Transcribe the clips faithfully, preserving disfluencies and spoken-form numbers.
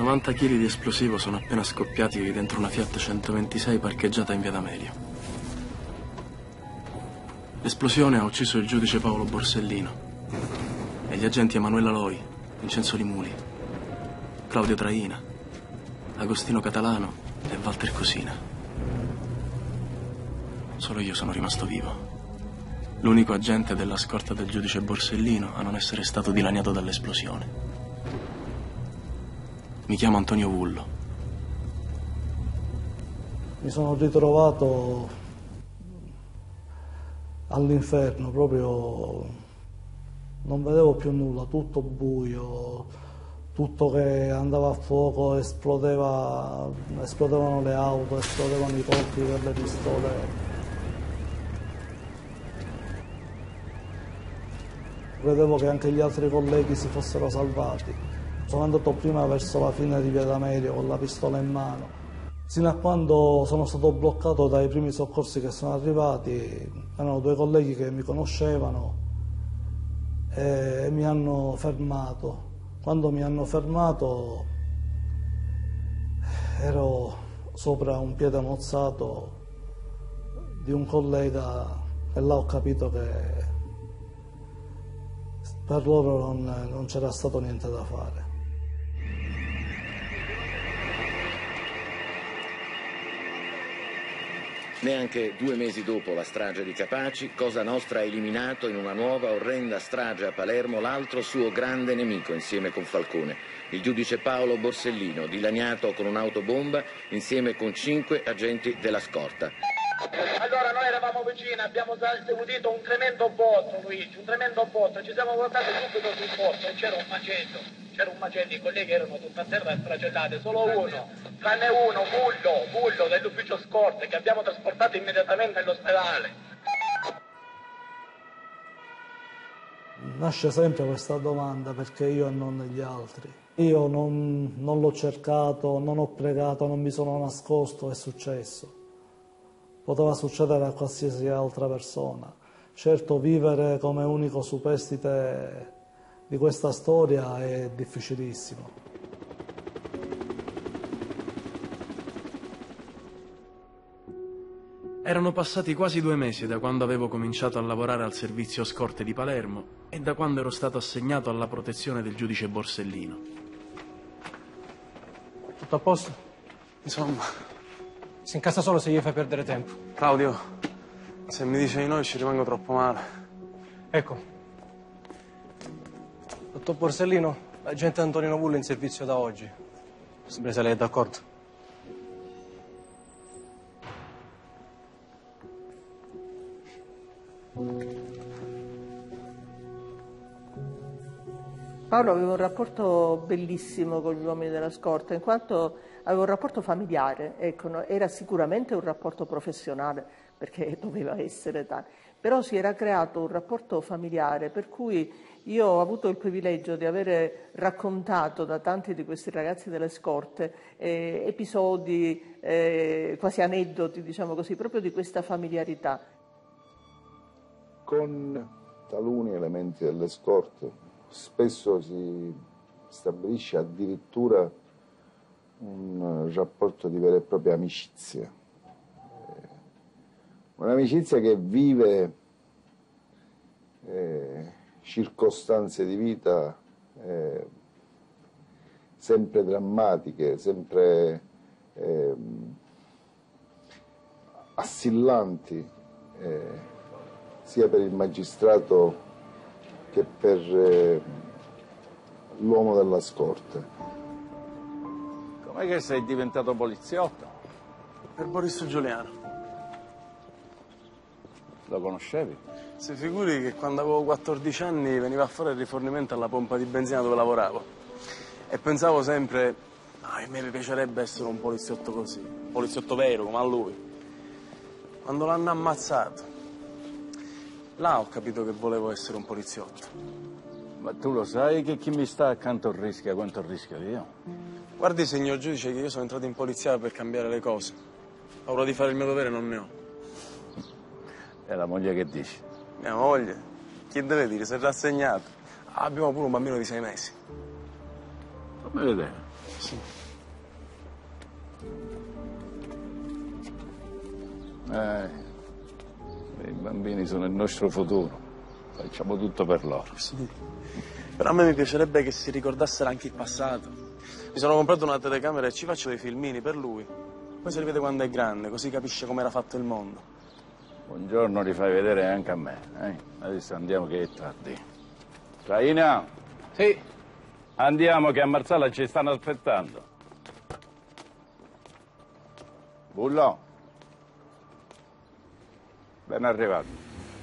novanta chili di esplosivo sono appena scoppiati dentro una Fiat centoventisei parcheggiata in via D'Amelio. L'esplosione ha ucciso il giudice Paolo Borsellino e gli agenti Emanuela Loi, Vincenzo Limuli, Claudio Traina, Agostino Catalano e Walter Cosina. Solo io sono rimasto vivo. L'unico agente della scorta del giudice Borsellino a non essere stato dilaniato dall'esplosione. Mi chiamo Antonio Vullo. Mi sono ritrovato all'inferno, proprio non vedevo più nulla, tutto buio, tutto che andava a fuoco, esplodeva, esplodevano le auto, esplodevano i colpi delle pistole. Vedevo che anche gli altri colleghi si fossero salvati. Sono andato prima verso la fine di via D'Amelio con la pistola in mano, sino a quando sono stato bloccato dai primi soccorsi che sono arrivati. Erano due colleghi che mi conoscevano e mi hanno fermato. Quando mi hanno fermato ero sopra un piede mozzato di un collega e là ho capito che per loro non, non c'era stato niente da fare. Neanche due mesi dopo la strage di Capaci, Cosa Nostra ha eliminato in una nuova orrenda strage a Palermo l'altro suo grande nemico insieme con Falcone, il giudice Paolo Borsellino, dilaniato con un'autobomba insieme con cinque agenti della scorta. Allora noi eravamo vicini, abbiamo udito un tremendo botto, Luigi, un tremendo botto, ci siamo portati subito sul posto e c'era un macello, c'era un macello, i colleghi erano tutti a terra stracellati, solo uno, tranne uno, Bullo, Bullo dell'ufficio scorte, che abbiamo trasportato immediatamente all'ospedale. Nasce sempre questa domanda, perché io e non gli altri. Io non, non l'ho cercato, non ho pregato, non mi sono nascosto, è successo. Poteva succedere a qualsiasi altra persona. Certo, vivere come unico superstite di questa storia è difficilissimo. Erano passati quasi due mesi da quando avevo cominciato a lavorare al servizio scorte di Palermo e da quando ero stato assegnato alla protezione del giudice Borsellino. Tutto a posto? Insomma... Si incassa solo se gli fai perdere tempo. Claudio, se mi dice di no ci rimango troppo male. Ecco. Dottor Borsellino, l'agente Antonino Vullo è in servizio da oggi. Sempre se lei è d'accordo. Paolo aveva un rapporto bellissimo con gli uomini della scorta, in quanto aveva un rapporto familiare, ecco, no? Era sicuramente un rapporto professionale, perché doveva essere tale, però si era creato un rapporto familiare per cui io ho avuto il privilegio di avere raccontato da tanti di questi ragazzi delle scorte eh, episodi, eh, quasi aneddoti, diciamo così, proprio di questa familiarità. Con taluni elementi delle scorte spesso si stabilisce addirittura un rapporto di vera e propria amicizia. Un'amicizia che vive eh, circostanze di vita eh, sempre drammatiche, sempre eh, assillanti, eh, sia per il magistrato che per eh, l'uomo della scorta. Com'è che sei diventato poliziotto? Per Boris Giuliano. Lo conoscevi? Si figuri che quando avevo quattordici anni veniva a fare il rifornimento alla pompa di benzina dove lavoravo. E pensavo sempre, ah, a me piacerebbe essere un poliziotto così, un poliziotto vero come a lui. Quando l'hanno ammazzato, là ho capito che volevo essere un poliziotto. Ma tu lo sai che chi mi sta accanto rischia quanto rischio io? Guardi, signor giudice, che io sono entrato in polizia per cambiare le cose. Paura di fare il mio dovere non ne ho. E la moglie che dici? Mia moglie? Chi deve dire? Si è rassegnato. Abbiamo pure un bambino di sei mesi. Fammi vedere. Sì. Eh, i bambini sono il nostro futuro. Facciamo tutto per loro. Sì. Però a me mi piacerebbe che si ricordassero anche il passato. Mi sono comprato una telecamera e ci faccio dei filmini per lui. Poi si rivede quando è grande, così capisce com'era fatto il mondo. Buongiorno, li fai vedere anche a me. Eh? Adesso andiamo che è tardi. Traina? Sì. Andiamo che a Marsala ci stanno aspettando. Bullo. Ben arrivato.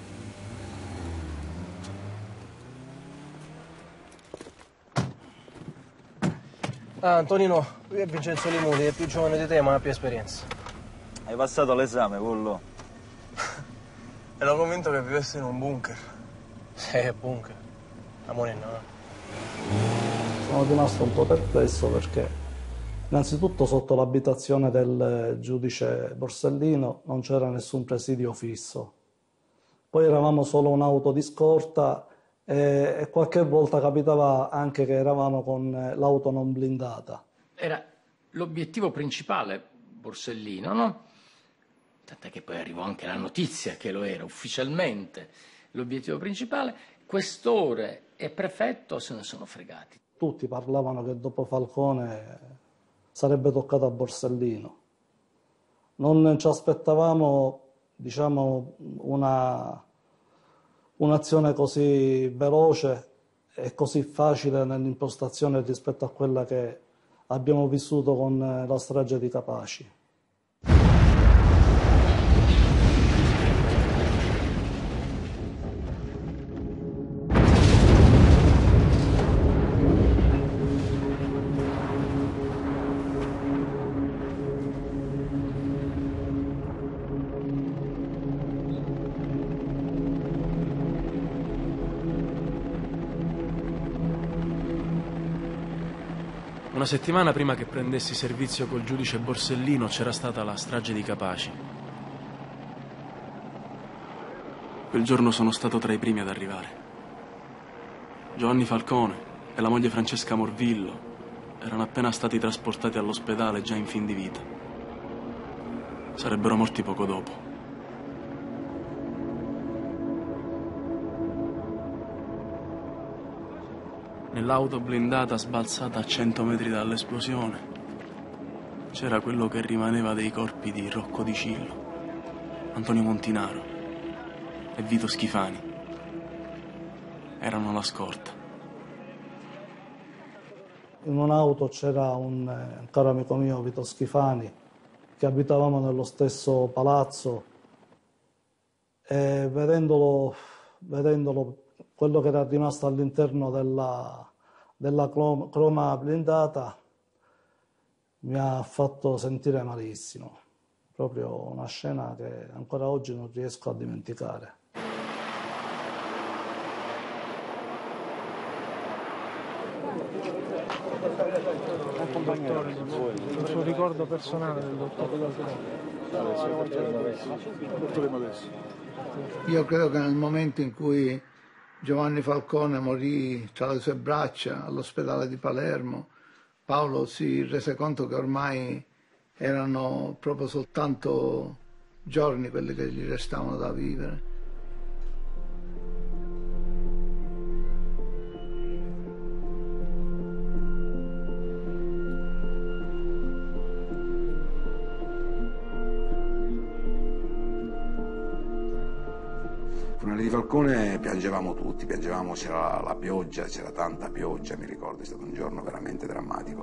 Ah, Antonino, lui è Vincenzo Limuli, è più giovane di te ma ha più esperienza. Hai passato l'esame, Bullo? Ero convinto che vivesse in un bunker. Eh, bunker. Amore no. Sono rimasto un po' perplesso perché innanzitutto sotto l'abitazione del giudice Borsellino non c'era nessun presidio fisso. Poi eravamo solo un'auto di scorta e, e qualche volta capitava anche che eravamo con l'auto non blindata. Era l'obiettivo principale Borsellino, no? Tant'è che poi arrivò anche la notizia che lo era ufficialmente l'obiettivo principale. Questore e prefetto se ne sono fregati. Tutti parlavano che dopo Falcone sarebbe toccato a Borsellino. Non ci aspettavamo, diciamo, una, un'azione così veloce e così facile nell'impostazione rispetto a quella che abbiamo vissuto con la strage di Capaci. Una settimana prima che prendessi servizio col giudice Borsellino c'era stata la strage di Capaci. Quel giorno sono stato tra i primi ad arrivare. Giovanni Falcone e la moglie Francesca Morvillo erano appena stati trasportati all'ospedale già in fin di vita. Sarebbero morti poco dopo. Nell'auto blindata sbalzata a cento metri dall'esplosione c'era quello che rimaneva dei corpi di Rocco Di Cillo, Antonio Montinaro e Vito Schifani. Erano la scorta. In un'auto c'era un, un caro amico mio, Vito Schifani, che abitavamo nello stesso palazzo e vedendolo, vedendolo quello che era rimasto all'interno della, della croma blindata mi ha fatto sentire malissimo. Proprio una scena che ancora oggi non riesco a dimenticare. Il suo ricordo personale del dottore. Io credo che nel momento in cui Giovanni Falcone morì tra le sue braccia all'ospedale di Palermo, Paolo si rese conto che ormai erano proprio soltanto giorni quelli che gli restavano da vivere. Funerale di Falcone piangevamo tutti, piangevamo, c'era la pioggia, c'era tanta pioggia, mi ricordo, è stato un giorno veramente drammatico.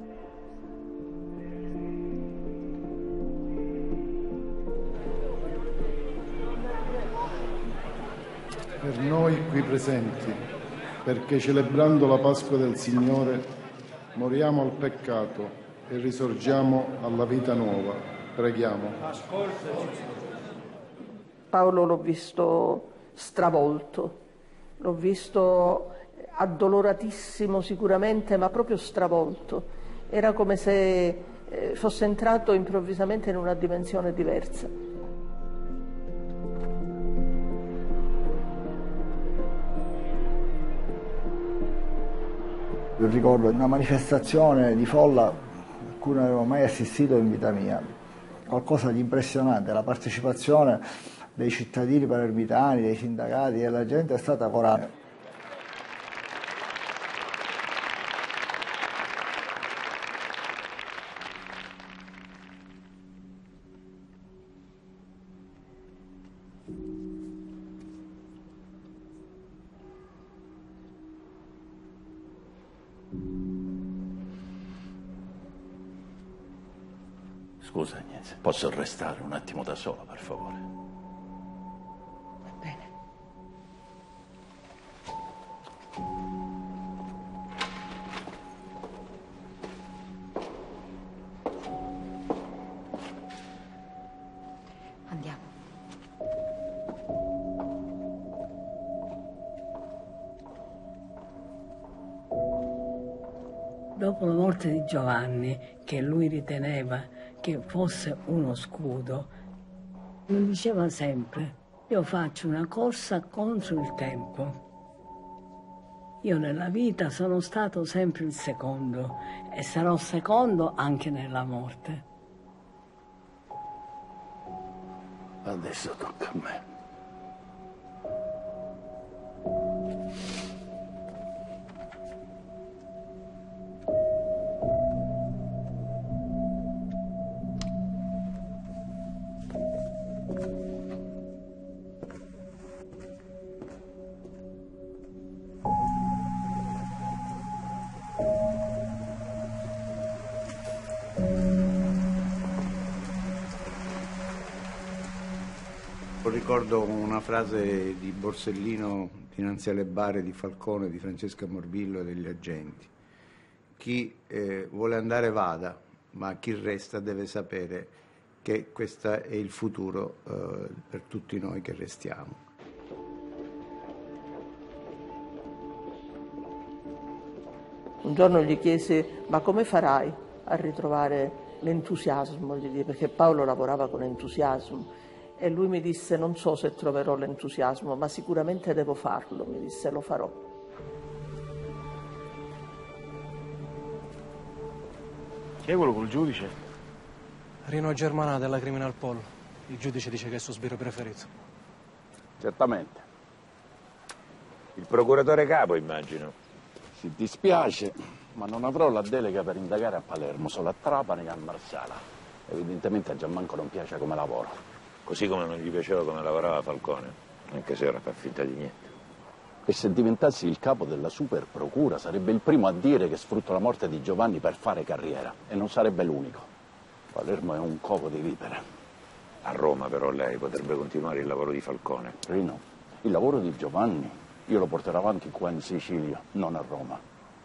Per noi qui presenti, perché celebrando la Pasqua del Signore moriamo al peccato e risorgiamo alla vita nuova. Preghiamo. Paolo l'ho visto stravolto, l'ho visto addoloratissimo sicuramente, ma proprio stravolto. Era come se fosse entrato improvvisamente in una dimensione diversa. Ricordo una manifestazione di folla cui non avevo mai assistito in vita mia. Qualcosa di impressionante, la partecipazione dei cittadini palermitani, dei sindacati, della gente è stata corale. Scusa Agnese, posso restare un attimo da solo, per favore? Va bene. Andiamo. Dopo la morte di Giovanni, che lui riteneva che fosse uno scudo, mi diceva sempre: io faccio una corsa contro il tempo. Io nella vita sono stato sempre il secondo e sarò secondo anche nella morte. Adesso tocca a me. Ricordo una frase di Borsellino dinanzi alle bare di Falcone, di Francesca Morbillo e degli agenti: chi eh, vuole andare vada, ma chi resta deve sapere che questo è il futuro eh, per tutti noi che restiamo. Un giorno gli chiesi: ma come farai a ritrovare l'entusiasmo? Perché Paolo lavorava con entusiasmo. E lui mi disse: non so se troverò l'entusiasmo, ma sicuramente devo farlo. Mi disse: lo farò. Chi è quello col giudice? Rino Germanà della Criminal Pol. Il giudice dice che è il suo sbirro preferito. Certamente. Il procuratore capo, immagino. Si dispiace, ma non avrò la delega per indagare a Palermo, solo a Trapani e a Marsala. Evidentemente a Gianmanco non piace come lavoro. Così come non gli piaceva come lavorava Falcone, anche se ora fa finta di niente. E se diventassi il capo della super procura sarebbe il primo a dire che sfrutto la morte di Giovanni per fare carriera, e non sarebbe l'unico. Palermo è un covo di vipere. A Roma però lei potrebbe continuare il lavoro di Falcone. Rino, il lavoro di Giovanni io lo porterò avanti qua in Sicilia, non a Roma.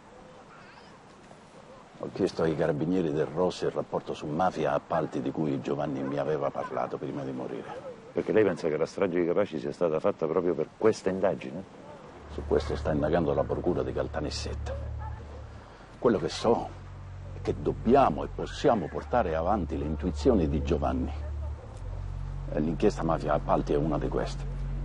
Ho chiesto ai carabinieri del Rossi il rapporto su mafia e appalti di cui Giovanni mi aveva parlato prima di morire. Perché lei pensa che la strage di Capaci sia stata fatta proprio per questa indagine? Su questo sta indagando la procura di Caltanissetta. Quello che so è che dobbiamo e possiamo portare avanti le intuizioni di Giovanni. E l'inchiesta mafia e appalti è una di queste.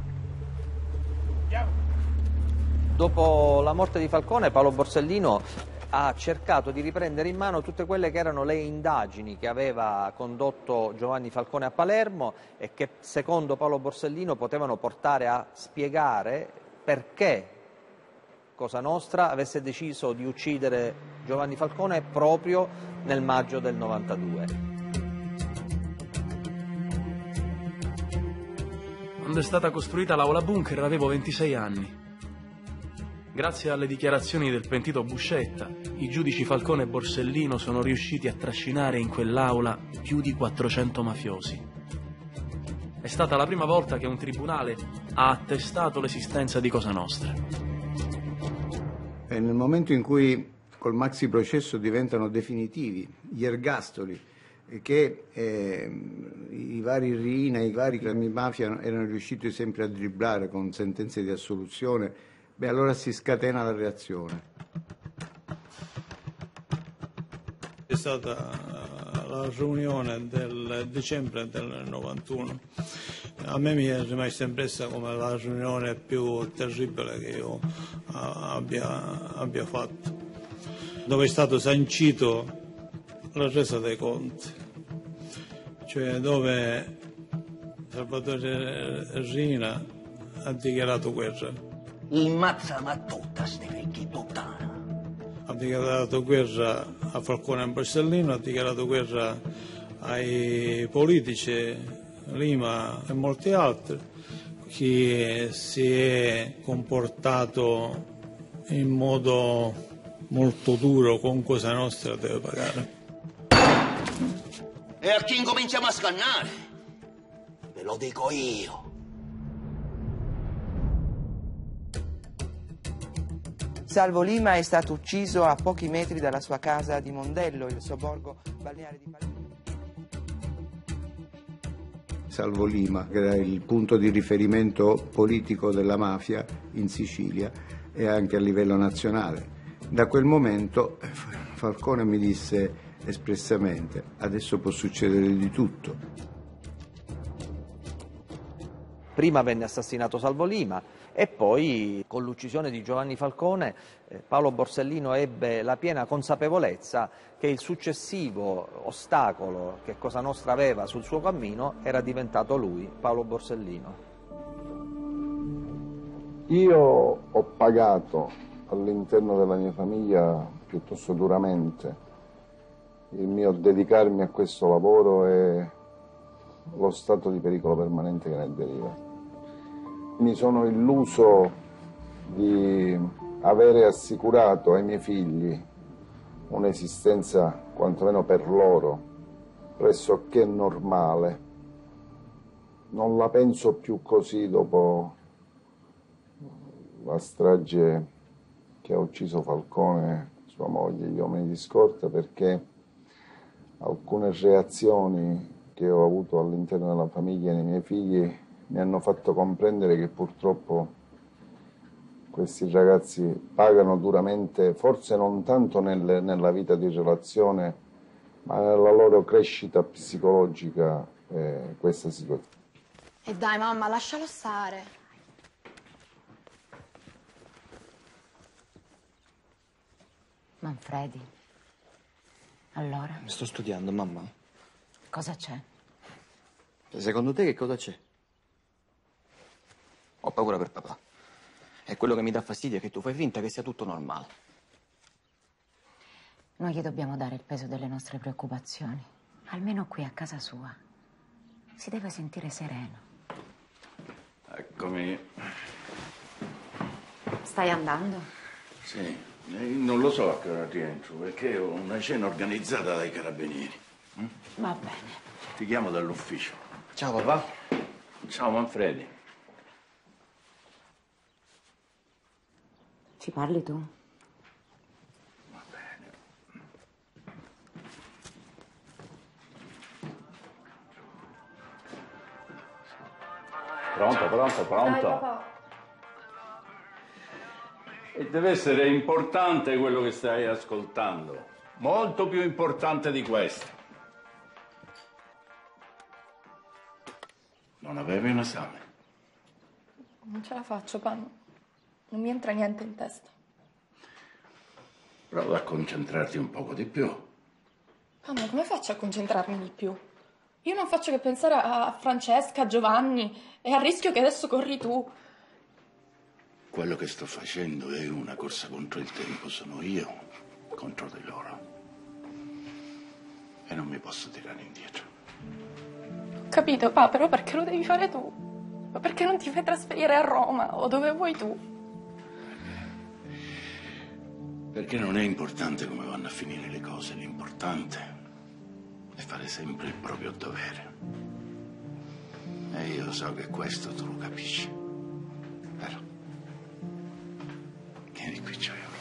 Dopo la morte di Falcone, Paolo Borsellino ha cercato di riprendere in mano tutte quelle che erano le indagini che aveva condotto Giovanni Falcone a Palermo e che secondo Paolo Borsellino potevano portare a spiegare perché Cosa Nostra avesse deciso di uccidere Giovanni Falcone proprio nel maggio del novantadue. Quando è stata costruita l'aula bunker avevo ventisei anni. Grazie alle dichiarazioni del pentito Buscetta, i giudici Falcone e Borsellino sono riusciti a trascinare in quell'aula più di quattrocento mafiosi. È stata la prima volta che un tribunale ha attestato l'esistenza di Cosa Nostra. E nel momento in cui col maxi processo diventano definitivi gli ergastoli che eh, i vari Riina, i vari clan mafia erano riusciti sempre a dribblare con sentenze di assoluzione, beh, allora si scatena la reazione. È stata la riunione del dicembre del novantuno. A me mi è rimasta impressa come la riunione più terribile che io abbia, abbia fatto, dove è stato sancito la resa dei conti, cioè dove Salvatore Rina ha dichiarato guerra. Immazza ma tutta ste figli puttana. Ha dichiarato guerra a Falcone e Borsellino, ha dichiarato guerra ai politici, Lima e molti altri. Chi si è comportato in modo molto duro con Cosa Nostra deve pagare. E a chi incominciamo a scannare? Ve lo dico io. Salvo Lima è stato ucciso a pochi metri dalla sua casa di Mondello, il sobborgo balneare di Palermo. Salvo Lima, che era il punto di riferimento politico della mafia in Sicilia e anche a livello nazionale. Da quel momento Falcone mi disse espressamente: adesso può succedere di tutto. Prima venne assassinato Salvo Lima e poi, con l'uccisione di Giovanni Falcone, eh, Paolo Borsellino ebbe la piena consapevolezza che il successivo ostacolo che Cosa Nostra aveva sul suo cammino era diventato lui, Paolo Borsellino. Io ho pagato all'interno della mia famiglia piuttosto duramente il mio dedicarmi a questo lavoro e lo stato di pericolo permanente che ne deriva. Mi sono illuso di avere assicurato ai miei figli un'esistenza, quantomeno per loro, pressoché normale. Non la penso più così dopo la strage che ha ucciso Falcone, sua moglie e gli uomini di scorta, perché alcune reazioni che ho avuto all'interno della famiglia e nei miei figli mi hanno fatto comprendere che purtroppo questi ragazzi pagano duramente, forse non tanto nel, nella vita di relazione, ma nella loro crescita psicologica, eh, questa situazione. E dai mamma, lascialo stare. Manfredi, allora? Sto studiando, mamma. Cosa c'è? Secondo te che cosa c'è? Ho paura per papà. E quello che mi dà fastidio è che tu fai finta che sia tutto normale. Noi gli dobbiamo dare il peso delle nostre preoccupazioni. Almeno qui a casa sua. Si deve sentire sereno. Eccomi. Stai andando? Sì, non lo so a che ora rientro, perché ho una cena organizzata dai carabinieri. Mm? Va bene. Ti chiamo dall'ufficio. Ciao papà. Ciao Manfredi. Ci parli tu? Va bene. Pronto, pronto, pronto? Dai, papà. E deve essere importante quello che stai ascoltando. Molto più importante di questo. Non avevi un esame? Non ce la faccio, Pan. Non mi entra niente in testa. Prova a concentrarti un poco di più. Ah, ma come faccio a concentrarmi di più? Io non faccio che pensare a Francesca, a Giovanni e al rischio che adesso corri tu. Quello che sto facendo è una corsa contro il tempo, sono io contro di loro. E non mi posso tirare indietro. Ho capito, pa, però perché lo devi fare tu? Ma perché non ti fai trasferire a Roma o dove vuoi tu? Perché non è importante come vanno a finire le cose, l'importante è fare sempre il proprio dovere. E io so che questo tu lo capisci. Vero? Vieni qui, c'ho io.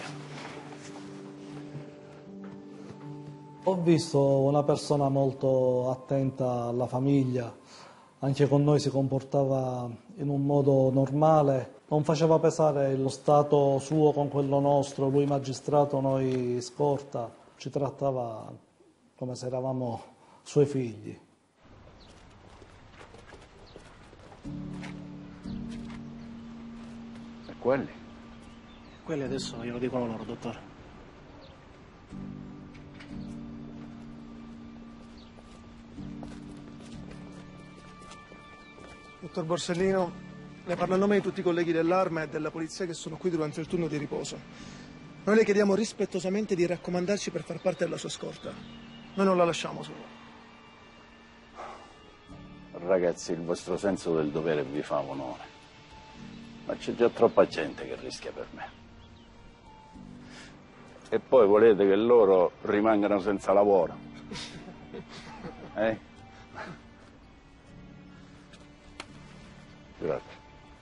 Ho visto una persona molto attenta alla famiglia, anche con noi si comportava in un modo normale, non faceva pesare lo stato suo con quello nostro, lui magistrato, noi scorta, ci trattava come se eravamo suoi figli. E quelli? Quelli adesso glielo dicono loro, dottore. Dottor Borsellino, le parlo a nome di tutti i colleghi dell'Arma e della Polizia che sono qui durante il turno di riposo. Noi le chiediamo rispettosamente di raccomandarci per far parte della sua scorta. Noi non la lasciamo sola. Ragazzi, il vostro senso del dovere vi fa onore. Ma c'è già troppa gente che rischia per me. E poi volete che loro rimangano senza lavoro? Eh? Grazie.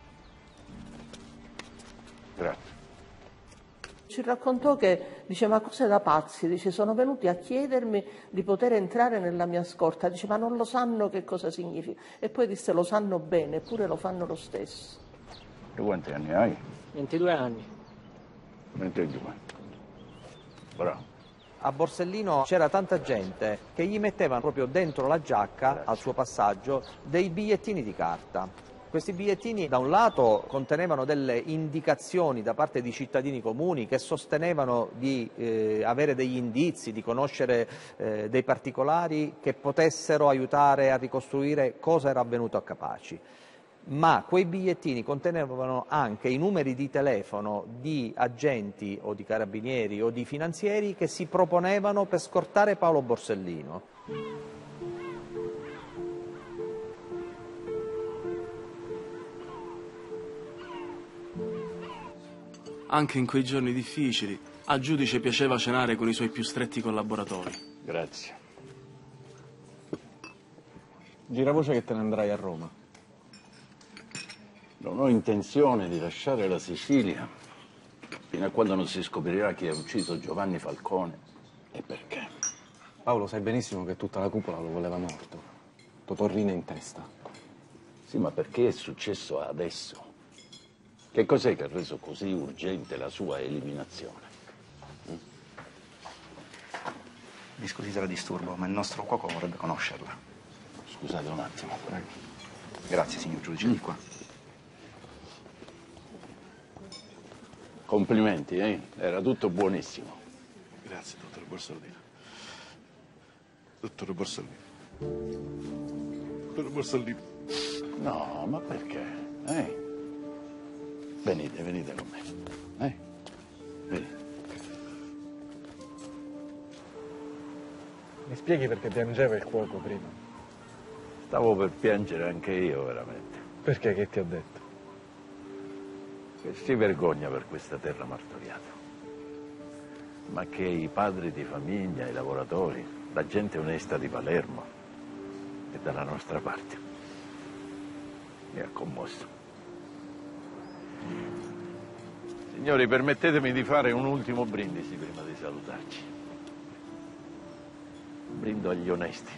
Grazie. Ci raccontò che, dice, ma cose da pazzi, dice, sono venuti a chiedermi di poter entrare nella mia scorta, dice, ma non lo sanno che cosa significa. E poi disse, lo sanno bene, eppure lo fanno lo stesso. Tu quanti anni hai? ventidue anni. ventidue. Bravo. A Borsellino c'era tanta gente che gli mettevano proprio dentro la giacca, al suo passaggio, dei bigliettini di carta. Questi bigliettini da un lato contenevano delle indicazioni da parte di cittadini comuni che sostenevano di eh, avere degli indizi, di conoscere eh, dei particolari che potessero aiutare a ricostruire cosa era avvenuto a Capaci. Ma quei bigliettini contenevano anche i numeri di telefono di agenti o di carabinieri o di finanzieri che si proponevano per scortare Paolo Borsellino. Anche in quei giorni difficili, al giudice piaceva cenare con i suoi più stretti collaboratori. Grazie. Gira voce che te ne andrai a Roma. Non ho intenzione di lasciare la Sicilia fino a quando non si scoprirà chi ha ucciso Giovanni Falcone e perché. Paolo, sai benissimo che tutta la cupola lo voleva morto. Totorrina in testa. Sì, ma perché è successo adesso? Che cos'è che ha reso così urgente la sua eliminazione? Mm? Mi scusi se la disturbo, ma il nostro cuoco vorrebbe conoscerla. Scusate un attimo, prego. Grazie, signor giudice, di qua. Complimenti, eh? Era tutto buonissimo. Grazie, dottor Borsellino. Dottor Borsellino. Dottor Borsellino. No, ma perché? Eh? Venite, venite con me. Eh? Venite. Mi spieghi perché piangeva il cuoco prima? Stavo per piangere anche io, veramente. Perché? Che ti ha detto? Che si vergogna per questa terra martoriata. Ma che i padri di famiglia, i lavoratori, la gente onesta di Palermo è dalla nostra parte. Mi ha commosso. Signori, permettetemi di fare un ultimo brindisi prima di salutarci. Brindo agli onesti.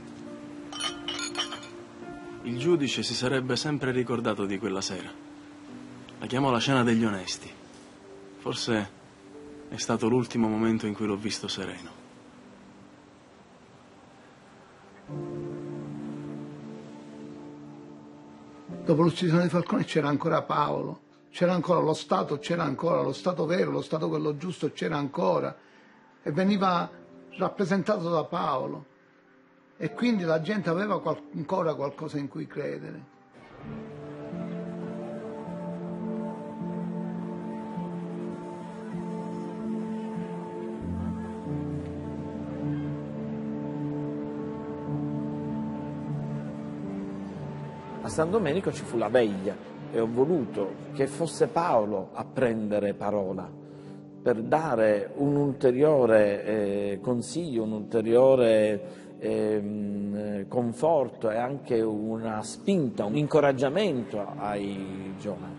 Il giudice si sarebbe sempre ricordato di quella sera. La chiamò la cena degli onesti. Forse è stato l'ultimo momento in cui l'ho visto sereno. Dopo l'uccisione di Falcone c'era ancora Paolo. C'era ancora lo Stato, c'era ancora lo Stato vero, lo Stato quello giusto c'era ancora e veniva rappresentato da Paolo e quindi la gente aveva qual- ancora qualcosa in cui credere. A San Domenico ci fu la veglia e ho voluto che fosse Paolo a prendere parola per dare un ulteriore eh, consiglio, un ulteriore eh, conforto e anche una spinta, un incoraggiamento ai giovani.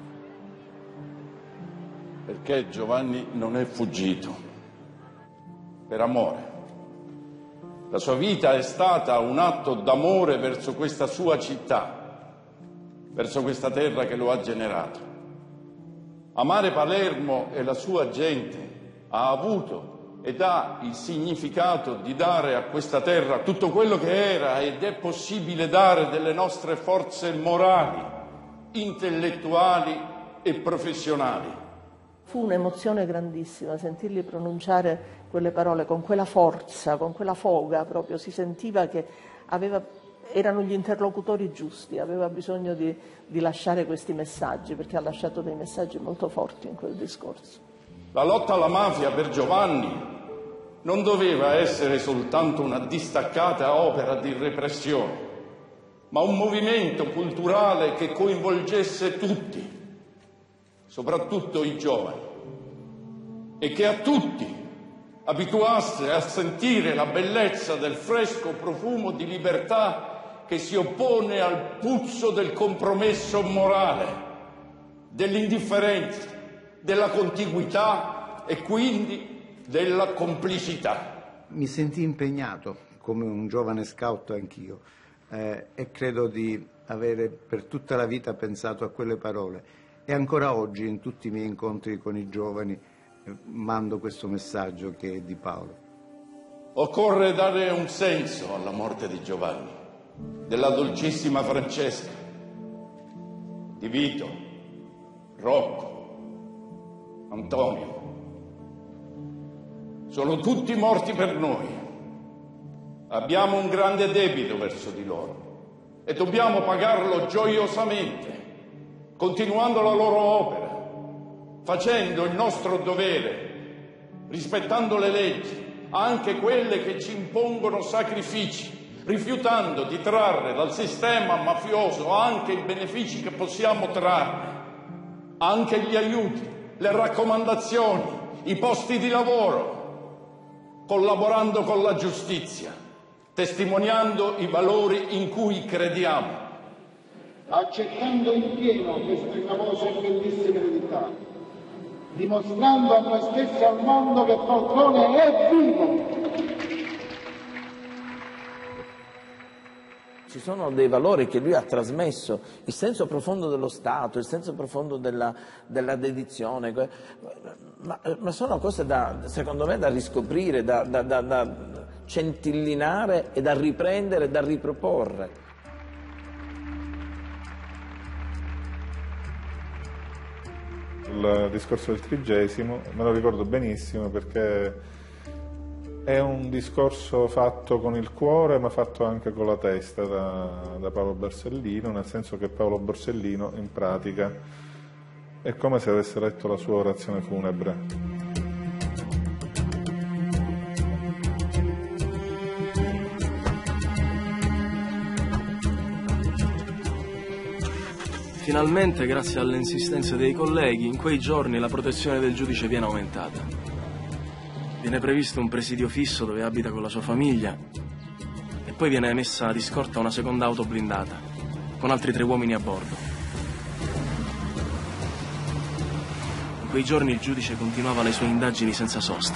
Perché Giovanni non è fuggito, per amore. La sua vita è stata un atto d'amore verso questa sua città, verso questa terra che lo ha generato. Amare Palermo e la sua gente ha avuto ed ha il significato di dare a questa terra tutto quello che era ed è possibile dare delle nostre forze morali, intellettuali e professionali. Fu un'emozione grandissima sentirli pronunciare quelle parole con quella forza, con quella foga proprio, si sentiva che aveva erano gli interlocutori giusti, aveva bisogno di, di lasciare questi messaggi, perché ha lasciato dei messaggi molto forti in quel discorso. La lotta alla mafia per Giovanni non doveva essere soltanto una distaccata opera di repressione, ma un movimento culturale che coinvolgesse tutti, soprattutto i giovani, e che a tutti abituasse a sentire la bellezza del fresco profumo di libertà che si oppone al puzzo del compromesso morale, dell'indifferenza, della contiguità e quindi della complicità. Mi sentii impegnato come un giovane scout anch'io eh, e credo di avere per tutta la vita pensato a quelle parole e ancora oggi in tutti i miei incontri con i giovani eh, mando questo messaggio che è di Paolo. Occorre dare un senso alla morte di Giovanni, della dolcissima Francesca, di Vito, Rocco, Antonio. Sono tutti morti per noi. Abbiamo un grande debito verso di loro e dobbiamo pagarlo gioiosamente, continuando la loro opera, facendo il nostro dovere, rispettando le leggi, anche quelle che ci impongono sacrifici, rifiutando di trarre dal sistema mafioso anche i benefici che possiamo trarre, anche gli aiuti, le raccomandazioni, i posti di lavoro, collaborando con la giustizia, testimoniando i valori in cui crediamo. Accettando in pieno queste famose e bellissime verità, dimostrando a noi stessi e al mondo che Falcone è vivo. Ci sono dei valori che lui ha trasmesso, il senso profondo dello Stato, il senso profondo della, della dedizione, ma, ma sono cose da, secondo me, da riscoprire, da, da, da, da centellinare e da riprendere e da riproporre. Il discorso del trigesimo me lo ricordo benissimo perché è un discorso fatto con il cuore ma fatto anche con la testa da, da Paolo Borsellino, nel senso che Paolo Borsellino in pratica è come se avesse letto la sua orazione funebre. Finalmente, grazie alle insistenze dei colleghi, in quei giorni la protezione del giudice viene aumentata. Viene previsto un presidio fisso dove abita con la sua famiglia e poi viene messa di scorta una seconda auto blindata con altri tre uomini a bordo. In quei giorni il giudice continuava le sue indagini senza sosta.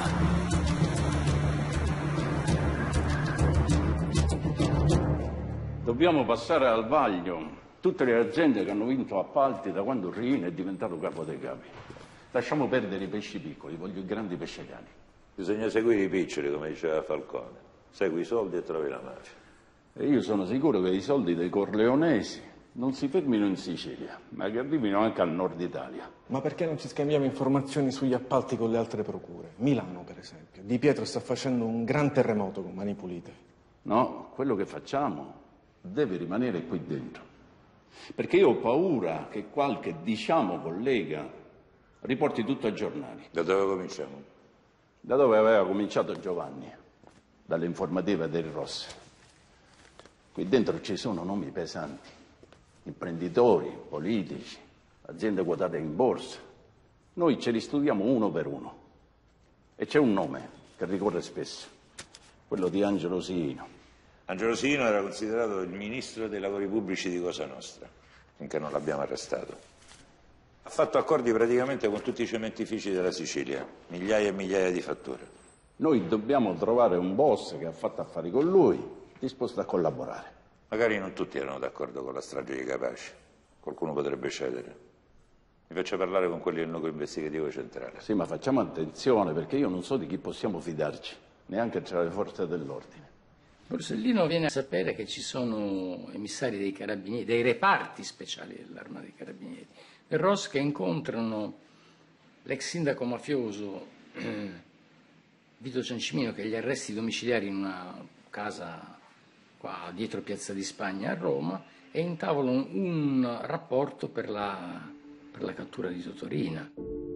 Dobbiamo passare al vaglio tutte le aziende che hanno vinto appalti da quando Riina è diventato capo dei capi. Lasciamo perdere i pesci piccoli, voglio i grandi pescegani. Bisogna seguire i piccoli, come diceva Falcone. Segui i soldi e trovi la mafia. E io sono sicuro che i soldi dei corleonesi non si fermino in Sicilia, ma che arrivino anche al nord Italia. Ma perché non ci scambiamo informazioni sugli appalti con le altre procure? Milano, per esempio. Di Pietro sta facendo un gran terremoto con Mani Pulite. No, quello che facciamo deve rimanere qui dentro. Perché io ho paura che qualche, diciamo, collega riporti tutto ai giornali. Da dove cominciamo? Da dove aveva cominciato Giovanni, dalle informative del Ross. Qui dentro ci sono nomi pesanti, imprenditori, politici, aziende quotate in borsa. Noi ce li studiamo uno per uno e c'è un nome che ricorre spesso, quello di Angelo Sino. Angelo Sino era considerato il ministro dei lavori pubblici di Cosa Nostra, finché non l'abbiamo arrestato. Ha fatto accordi praticamente con tutti i cementifici della Sicilia, migliaia e migliaia di fatture. Noi dobbiamo trovare un boss che ha fatto affari con lui, disposto a collaborare. Magari non tutti erano d'accordo con la strage di Capaci, qualcuno potrebbe cedere. Mi faccia parlare con quelli del nucleo investigativo centrale. Sì, ma facciamo attenzione, perché io non so di chi possiamo fidarci, neanche tra le forze dell'ordine. Borsellino viene a sapere che ci sono emissari dei carabinieri, dei reparti speciali dell'Arma dei Carabinieri, e Ross che incontrano l'ex sindaco mafioso eh, Vito Ciancimino, che gli arresti domiciliari in una casa qua dietro Piazza di Spagna a Roma, e intavolano un rapporto per la, per la cattura di Totorina.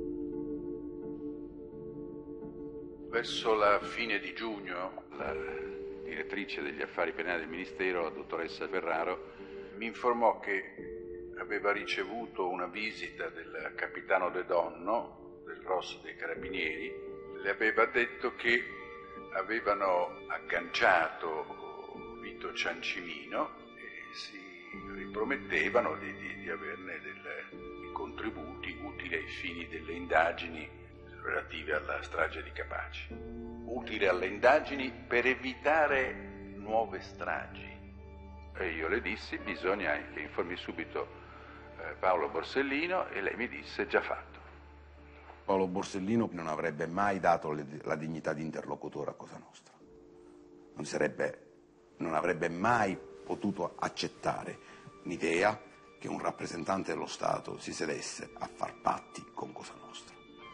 Verso la fine di giugno, la direttrice degli affari penali del Ministero, la dottoressa Ferraro, mi informò che aveva ricevuto una visita del capitano De Donno, del R O S dei Carabinieri. Le aveva detto che avevano agganciato Vito Ciancimino e si ripromettevano di, di, di averne dei contributi utili ai fini delle indagini relative alla strage di Capaci. Utile alle indagini per evitare nuove stragi. E io le dissi: bisogna che informi subito eh, Paolo Borsellino, e lei mi disse: già fatto. Paolo Borsellino non avrebbe mai dato le, la dignità di interlocutore a Cosa Nostra. Non sarebbe, non avrebbe mai potuto accettare l'idea che un rappresentante dello Stato si sedesse a far patti con Cosa Nostra.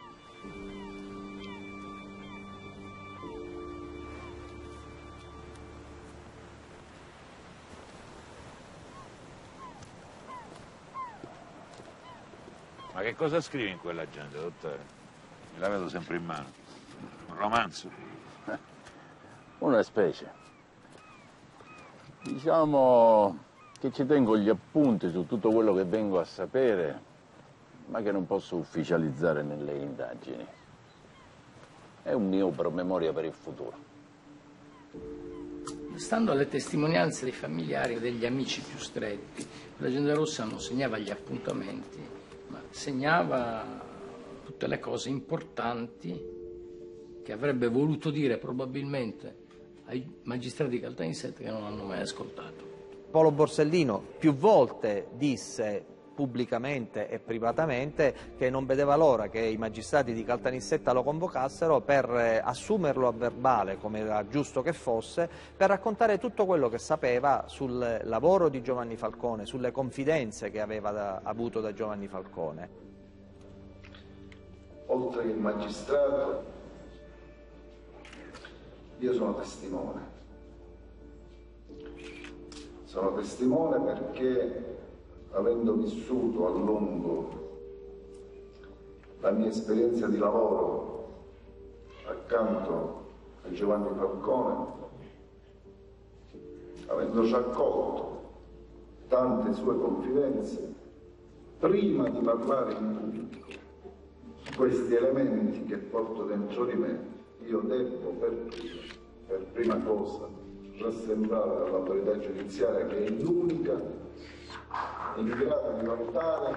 Ma che cosa scrivi in quell'agenda, dottore? Me la vedo sempre in mano. Un romanzo? Una specie. Diciamo che ci tengo gli appunti su tutto quello che vengo a sapere, ma che non posso ufficializzare nelle indagini. È un mio promemoria per il futuro. Stando alle testimonianze dei familiari e degli amici più stretti, l'agenda rossa non segnava gli appuntamenti, ma segnava tutte le cose importanti che avrebbe voluto dire probabilmente ai magistrati di Caltanissetta, che non hanno mai ascoltato. Paolo Borsellino più volte disse pubblicamente e privatamente che non vedeva l'ora che i magistrati di Caltanissetta lo convocassero per assumerlo a verbale, come era giusto che fosse, per raccontare tutto quello che sapeva sul lavoro di Giovanni Falcone, sulle confidenze che aveva da, avuto da Giovanni Falcone. Oltre che magistrato, io sono testimone. Sono testimone perché, avendo vissuto a lungo la mia esperienza di lavoro accanto a Giovanni Falcone, avendo raccolto tante sue confidenze, prima di parlare in pubblico su questi elementi che porto dentro di me, io devo per prima, per prima cosa rassemblare all'autorità giudiziaria, che è l'unica in grado di valutare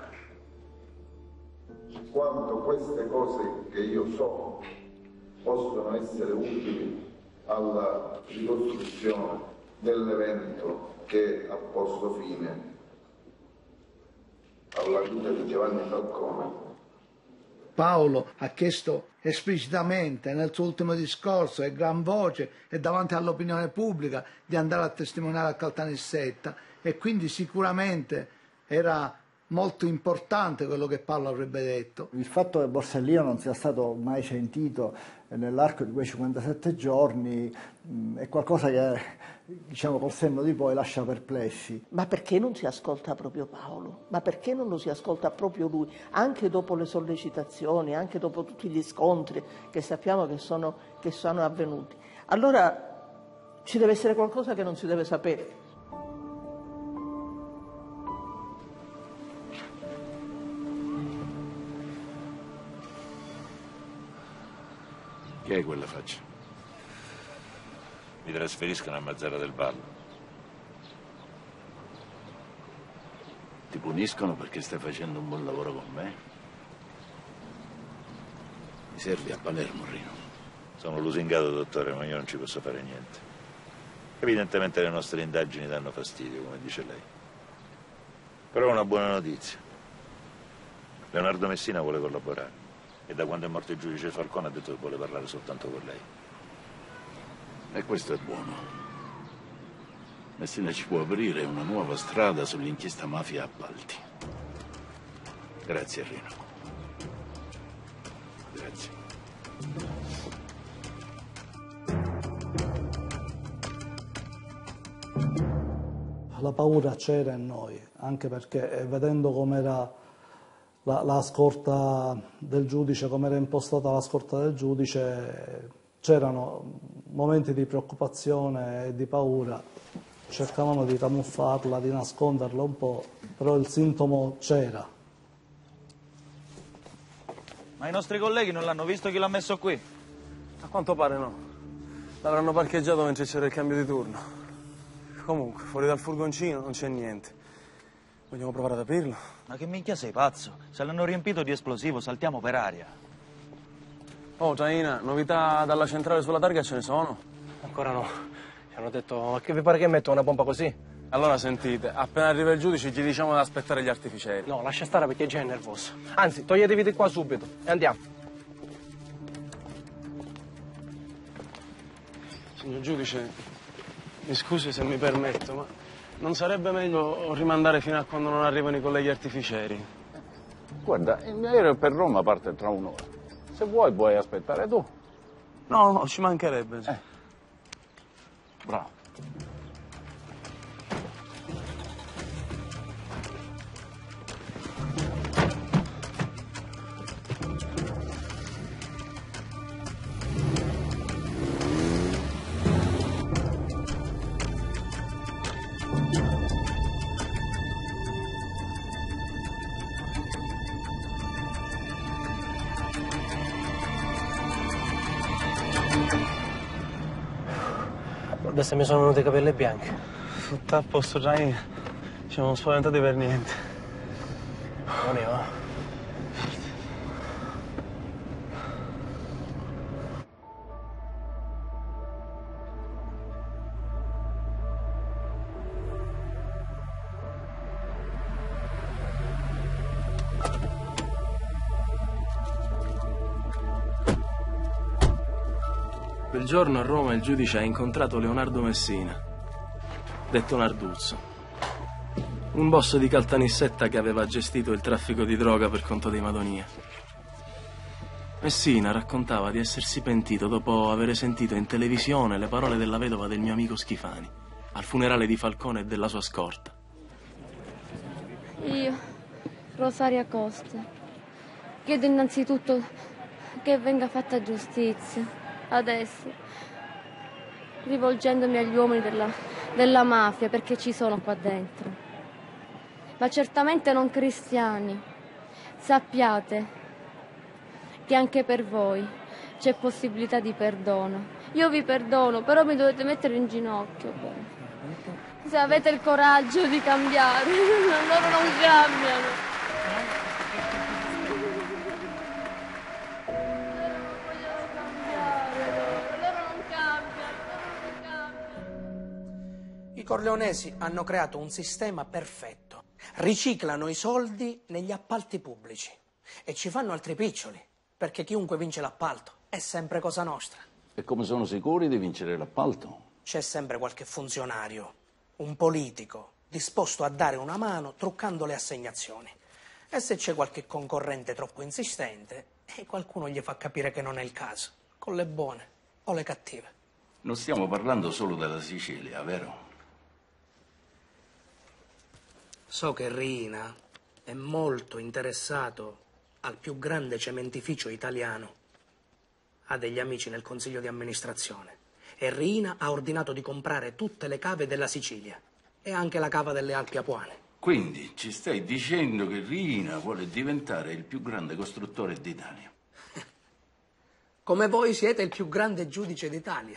quanto queste cose che io so possono essere utili alla ricostruzione dell'evento che ha posto fine alla vita di Giovanni Falcone. Paolo ha chiesto esplicitamente nel suo ultimo discorso, a gran voce e davanti all'opinione pubblica, di andare a testimoniare a Caltanissetta, e quindi sicuramente era molto importante quello che Paolo avrebbe detto. Il fatto che Borsellino non sia stato mai sentito nell'arco di quei cinquantasette giorni mh, è qualcosa che, diciamo, col senno di poi lascia perplessi. Ma perché non si ascolta proprio Paolo? Ma perché non lo si ascolta proprio lui? Anche dopo le sollecitazioni, anche dopo tutti gli scontri che sappiamo che sono, che sono avvenuti. Allora ci deve essere qualcosa che non si deve sapere. Che è quella faccia? Mi trasferiscono a Mazzara del Vallo. Ti puniscono perché stai facendo un buon lavoro con me? Mi servi a Palermo, Rino. Sono lusingato, dottore, ma io non ci posso fare niente. Evidentemente le nostre indagini danno fastidio, come dice lei. Però ho una buona notizia. Leonardo Messina vuole collaborare. E da quando è morto il giudice Falcone ha detto che vuole parlare soltanto con lei. E questo è buono. Messina ci può aprire una nuova strada sull'inchiesta mafia appalti. Grazie, Rino. Grazie. la paura c'era in noi, anche perché eh, vedendo com'era la, la scorta del giudice, com'era impostata la scorta del giudice, c'erano momenti di preoccupazione e di paura, cercavano di camuffarla, di nasconderla un po', però il sintomo c'era. Ma i nostri colleghi non l'hanno visto chi l'ha messo qui? A quanto pare no. L'avranno parcheggiato mentre c'era il cambio di turno. Comunque, fuori dal furgoncino non c'è niente. Vogliamo provare ad aprirlo? Ma che minchia sei, pazzo? Se l'hanno riempito di esplosivo, saltiamo per aria. Oh, Traina, novità dalla centrale sulla targa ce ne sono? Ancora no. Ci hanno detto, ma che vi pare che metto una pompa così? Allora sentite, appena arriva il giudice gli diciamo di aspettare gli artificieri. No, lascia stare perché già è nervoso. Anzi, toglietevi di qua subito e andiamo. Signor giudice, mi scusi se mi permetto, ma non sarebbe meglio rimandare fino a quando non arrivano i colleghi artificieri? Guarda, il mio aereo per Roma parte tra un'ora. Se vuoi puoi aspettare tu. No, no, ci mancherebbe. Eh. Bravo. Adesso mi sono venuti i capelli bianchi. Tutto a posto, Traina. Ci siamo spaventati per niente. Non è, va? Quel giorno a Roma il giudice ha incontrato Leonardo Messina, detto Narduzzo, un boss di Caltanissetta che aveva gestito il traffico di droga per conto dei Madonia. Messina raccontava di essersi pentito dopo aver sentito in televisione le parole della vedova del mio amico Schifani, al funerale di Falcone e della sua scorta. Io, Rosaria Costa, chiedo innanzitutto che venga fatta giustizia. Adesso, rivolgendomi agli uomini della, della mafia, perché ci sono qua dentro, ma certamente non cristiani, sappiate che anche per voi c'è possibilità di perdono. Io vi perdono, però mi dovete mettere in ginocchio. Se avete il coraggio di cambiare, loro non cambiano. I corleonesi hanno creato un sistema perfetto. Riciclano i soldi negli appalti pubblici e ci fanno altri piccioli, perché chiunque vince l'appalto è sempre cosa nostra. E come sono sicuri di vincere l'appalto? C'è sempre qualche funzionario, un politico, disposto a dare una mano truccando le assegnazioni. E se c'è qualche concorrente troppo insistente, eh, qualcuno gli fa capire che non è il caso, con le buone o le cattive. Non stiamo parlando solo della Sicilia, vero? So che Riina è molto interessato al più grande cementificio italiano. Ha degli amici nel consiglio di amministrazione. E Riina ha ordinato di comprare tutte le cave della Sicilia e anche la cava delle Alpi Apuane. Quindi ci stai dicendo che Riina vuole diventare il più grande costruttore d'Italia? Come voi siete il più grande giudice d'Italia.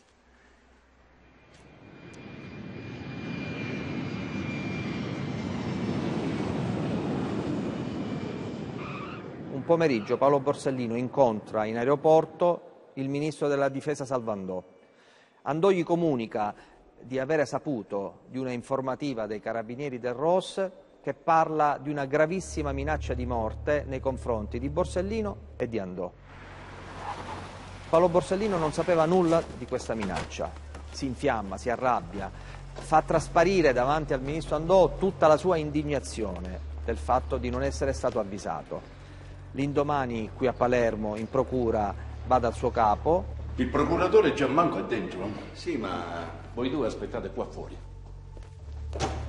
Un pomeriggio Paolo Borsellino incontra in aeroporto il ministro della difesa Salvandò. Andò gli comunica di avere saputo di una informativa dei carabinieri del R O S che parla di una gravissima minaccia di morte nei confronti di Borsellino e di Andò. Paolo Borsellino non sapeva nulla di questa minaccia, si infiamma, si arrabbia, fa trasparire davanti al ministro Andò tutta la sua indignazione del fatto di non essere stato avvisato. L'indomani qui a Palermo in procura va dal suo capo. Il procuratore Gianmanco è dentro? Sì, ma voi due aspettate qua fuori.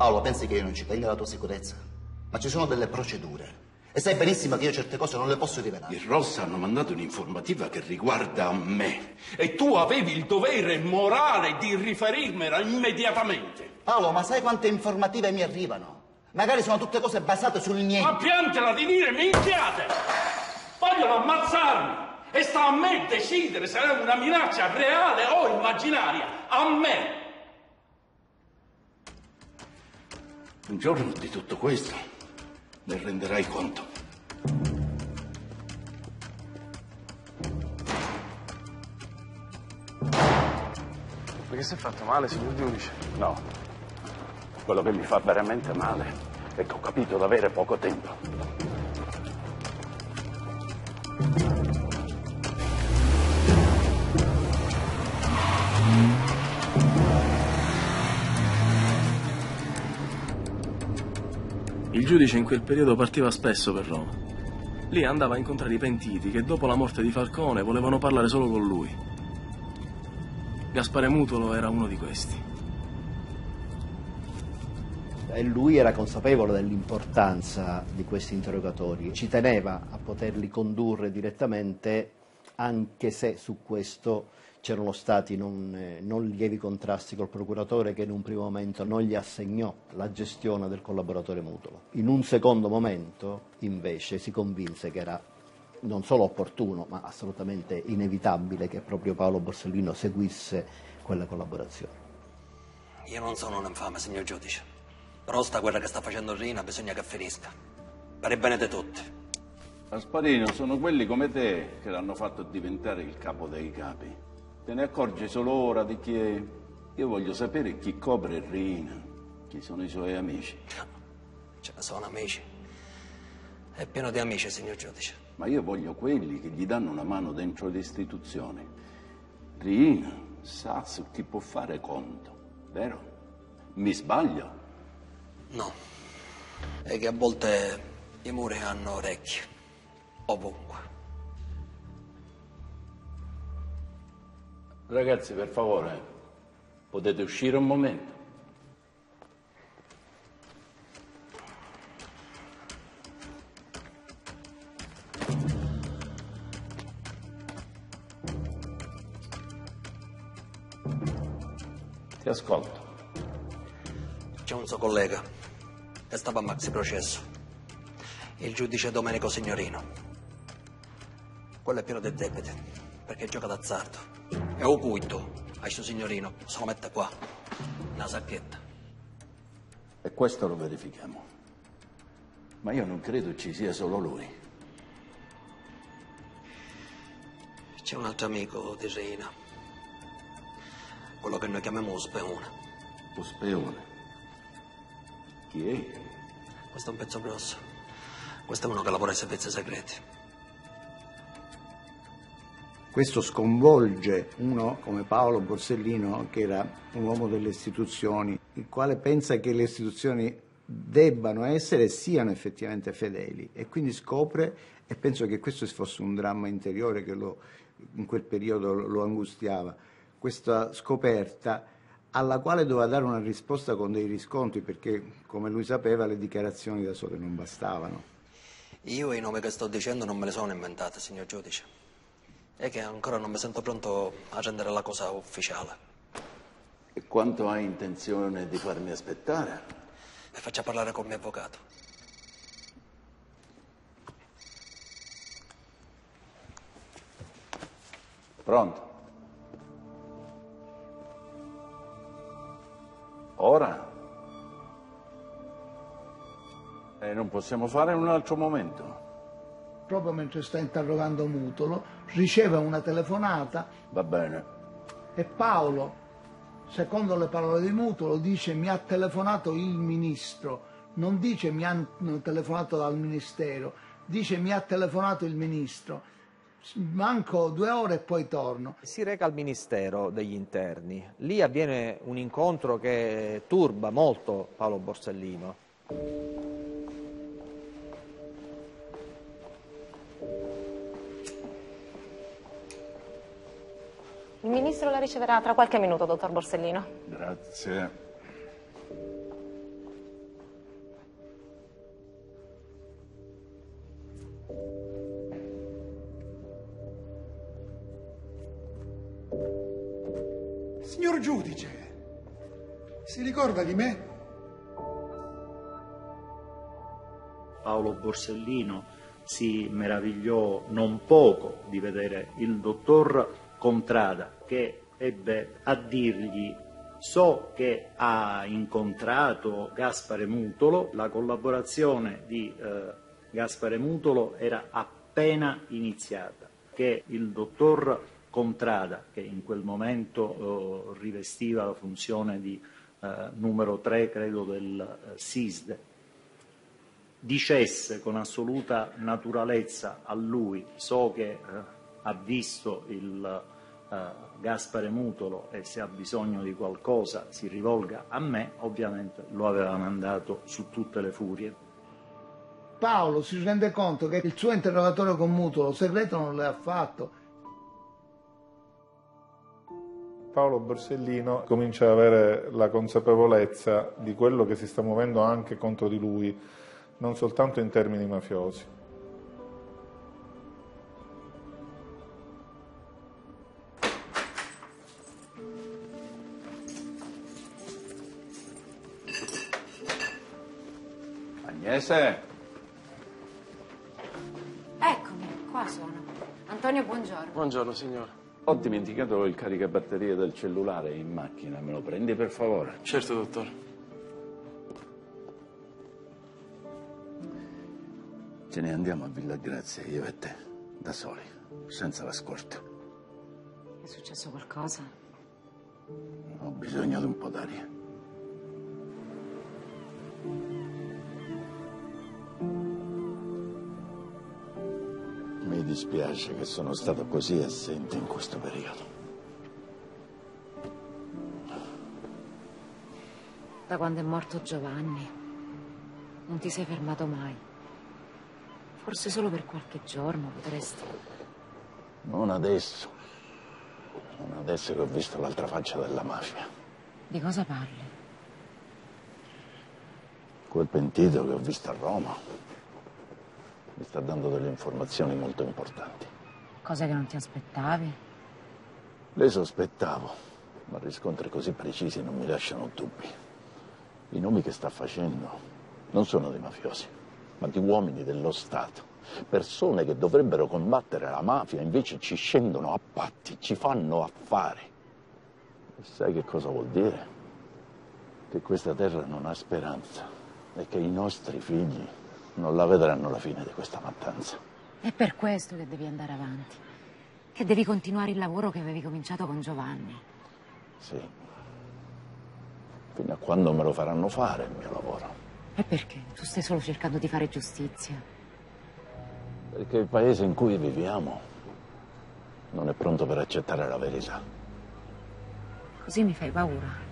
Paolo, pensi che io non ci tenga la tua sicurezza? Ma ci sono delle procedure. E sai benissimo che io certe cose non le posso rivelare. I Ross hanno mandato un'informativa che riguarda me. E tu avevi il dovere morale di riferirmela immediatamente. Paolo, ma sai quante informative mi arrivano? Magari sono tutte cose basate sul niente. Ma piantela di dire minchiate! Vogliono ammazzarmi! E sta a me decidere se è una minaccia reale o immaginaria. A me! Un giorno di tutto questo ne renderai conto. Perché si è fatto male, signor giudice? No. Quello che mi fa veramente male è che ho capito di avere poco tempo. Il giudice in quel periodo partiva spesso per Roma. Lì andava a incontrare i pentiti che dopo la morte di Falcone volevano parlare solo con lui. Gaspare Mutolo era uno di questi. E lui era consapevole dell'importanza di questi interrogatori, ci teneva a poterli condurre direttamente, anche se su questo c'erano stati non, eh, non lievi contrasti col procuratore, che in un primo momento non gli assegnò la gestione del collaboratore Mutolo. In un secondo momento, invece, si convinse che era non solo opportuno, ma assolutamente inevitabile che proprio Paolo Borsellino seguisse quella collaborazione. Io non sono un infame, signor giudice. Però sta guerra che sta facendo Rina bisogna che finisca. Per il bene di tutti. Gasparino, sono quelli come te che l'hanno fatto diventare il capo dei capi. Te ne accorgi solo ora di chi è? Io voglio sapere chi copre Rina, chi sono i suoi amici. Ce ne sono amici. È pieno di amici, signor giudice. Ma io voglio quelli che gli danno una mano dentro le istituzioni. Rina sa su chi può fare conto, vero? Mi sbaglio? No. È che a volte i muri hanno orecchie. Ovunque. Ragazzi, per favore, potete uscire un momento? Ti ascolto. C'è un suo collega che stava a maxi processo, il giudice Domenico Signorino. Quello è pieno di debiti, perché gioca d'azzardo. E o cuito a suo signorino se lo mette qua, una sacchetta. E questo lo verifichiamo. Ma io non credo ci sia solo lui. C'è un altro amico di Rina, quello che noi chiamiamo lo speone. Lo speone? Chi è? Questo è un pezzo grosso. Questo è uno che lavora ai servizi segreti. Questo sconvolge uno come Paolo Borsellino, che era un uomo delle istituzioni, il quale pensa che le istituzioni debbano essere e siano effettivamente fedeli, e quindi scopre, e penso che questo fosse un dramma interiore che lo, in quel periodo lo, lo angustiava, questa scoperta alla quale doveva dare una risposta con dei riscontri, perché come lui sapeva le dichiarazioni da sole non bastavano. Io i nomi che sto dicendo non me li sono inventati, signor giudice. È che ancora non mi sento pronto a rendere la cosa ufficiale. E quanto hai intenzione di farmi aspettare? E faccia parlare con il mio avvocato. Pronto? Ora? E non possiamo fare in un altro momento? Proprio mentre sta interrogando Mutolo, riceve una telefonata. Va bene. E Paolo, secondo le parole di Mutolo, dice: mi ha telefonato il ministro. Non dice mi hanno telefonato dal ministero, dice mi ha telefonato il ministro. Manco due ore e poi torno. Si reca al Ministero degli Interni. Lì avviene un incontro che turba molto Paolo Borsellino. Il ministro la riceverà tra qualche minuto, dottor Borsellino. Grazie. Signor giudice, si ricorda di me? Paolo Borsellino si meravigliò non poco di vedere il dottor Contrada, che ebbe a dirgli: so che ha incontrato Gaspare Mutolo, la collaborazione di eh, Gaspare Mutolo era appena iniziata, che il dottor Contrada, che in quel momento eh, rivestiva la funzione di eh, numero tre, credo, del eh, SISDE, dicesse con assoluta naturalezza a lui: so che eh, ha visto il eh, Gaspare Mutolo e se ha bisogno di qualcosa si rivolga a me, ovviamente lo aveva mandato su tutte le furie. Paolo si rende conto che il suo interrogatorio con Mutolo segreto non l'ha fatto. Paolo Borsellino comincia ad avere la consapevolezza di quello che si sta muovendo anche contro di lui, non soltanto in termini mafiosi. Agnese? Eccomi, qua sono. Antonio, buongiorno. Buongiorno, signora. Ho dimenticato il caricabatterie del cellulare in macchina, me lo prendi per favore? Certo, dottore. Ce ne andiamo a Villa Grazia, io e te, da soli, senza la scorta. È successo qualcosa? Ho bisogno di un po' d'aria. Mi dispiace che sono stato così assente in questo periodo. Da quando è morto Giovanni, non ti sei fermato mai. Forse solo per qualche giorno potresti... Non adesso. Non adesso che ho visto l'altra faccia della mafia. Di cosa parli? Quel pentito che ho visto a Roma mi sta dando delle informazioni molto importanti. Cose che non ti aspettavi? Le sospettavo, ma riscontri così precisi non mi lasciano dubbi. I nomi che sta facendo non sono di mafiosi, ma di uomini dello Stato. Persone che dovrebbero combattere la mafia, invece ci scendono a patti, ci fanno affari. E sai che cosa vuol dire? Che questa terra non ha speranza e che i nostri figli non la vedranno la fine di questa mattanza. È per questo che devi andare avanti, che devi continuare il lavoro che avevi cominciato con Giovanni. Sì. Fino a quando me lo faranno fare il mio lavoro. E perché? Tu stai solo cercando di fare giustizia. Perché il paese in cui viviamo non è pronto per accettare la verità. Così mi fai paura.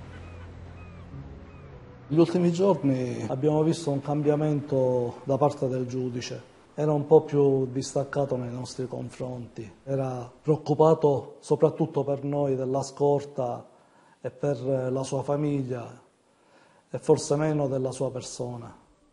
Negli ultimi giorni abbiamo visto un cambiamento da parte del giudice. Era un po' più distaccato nei nostri confronti. Era preoccupato soprattutto per noi della scorta e per la sua famiglia e forse meno della sua persona.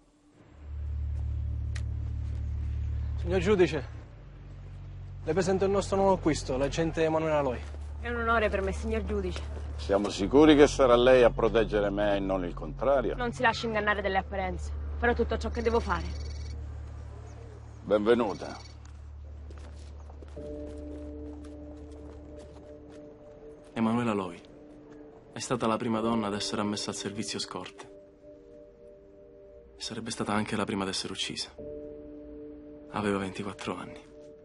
Signor giudice, le presento il nostro nuovo acquisto, l'agente Emanuele Aloi. È un onore per me, signor giudice. Siamo sicuri che sarà lei a proteggere me e non il contrario? Non si lasci ingannare dalle apparenze. Farò tutto ciò che devo fare. Benvenuta. Emanuele Aloi è stata la prima donna ad essere ammessa al servizio scorte. E sarebbe stata anche la prima ad essere uccisa. Aveva ventiquattro anni.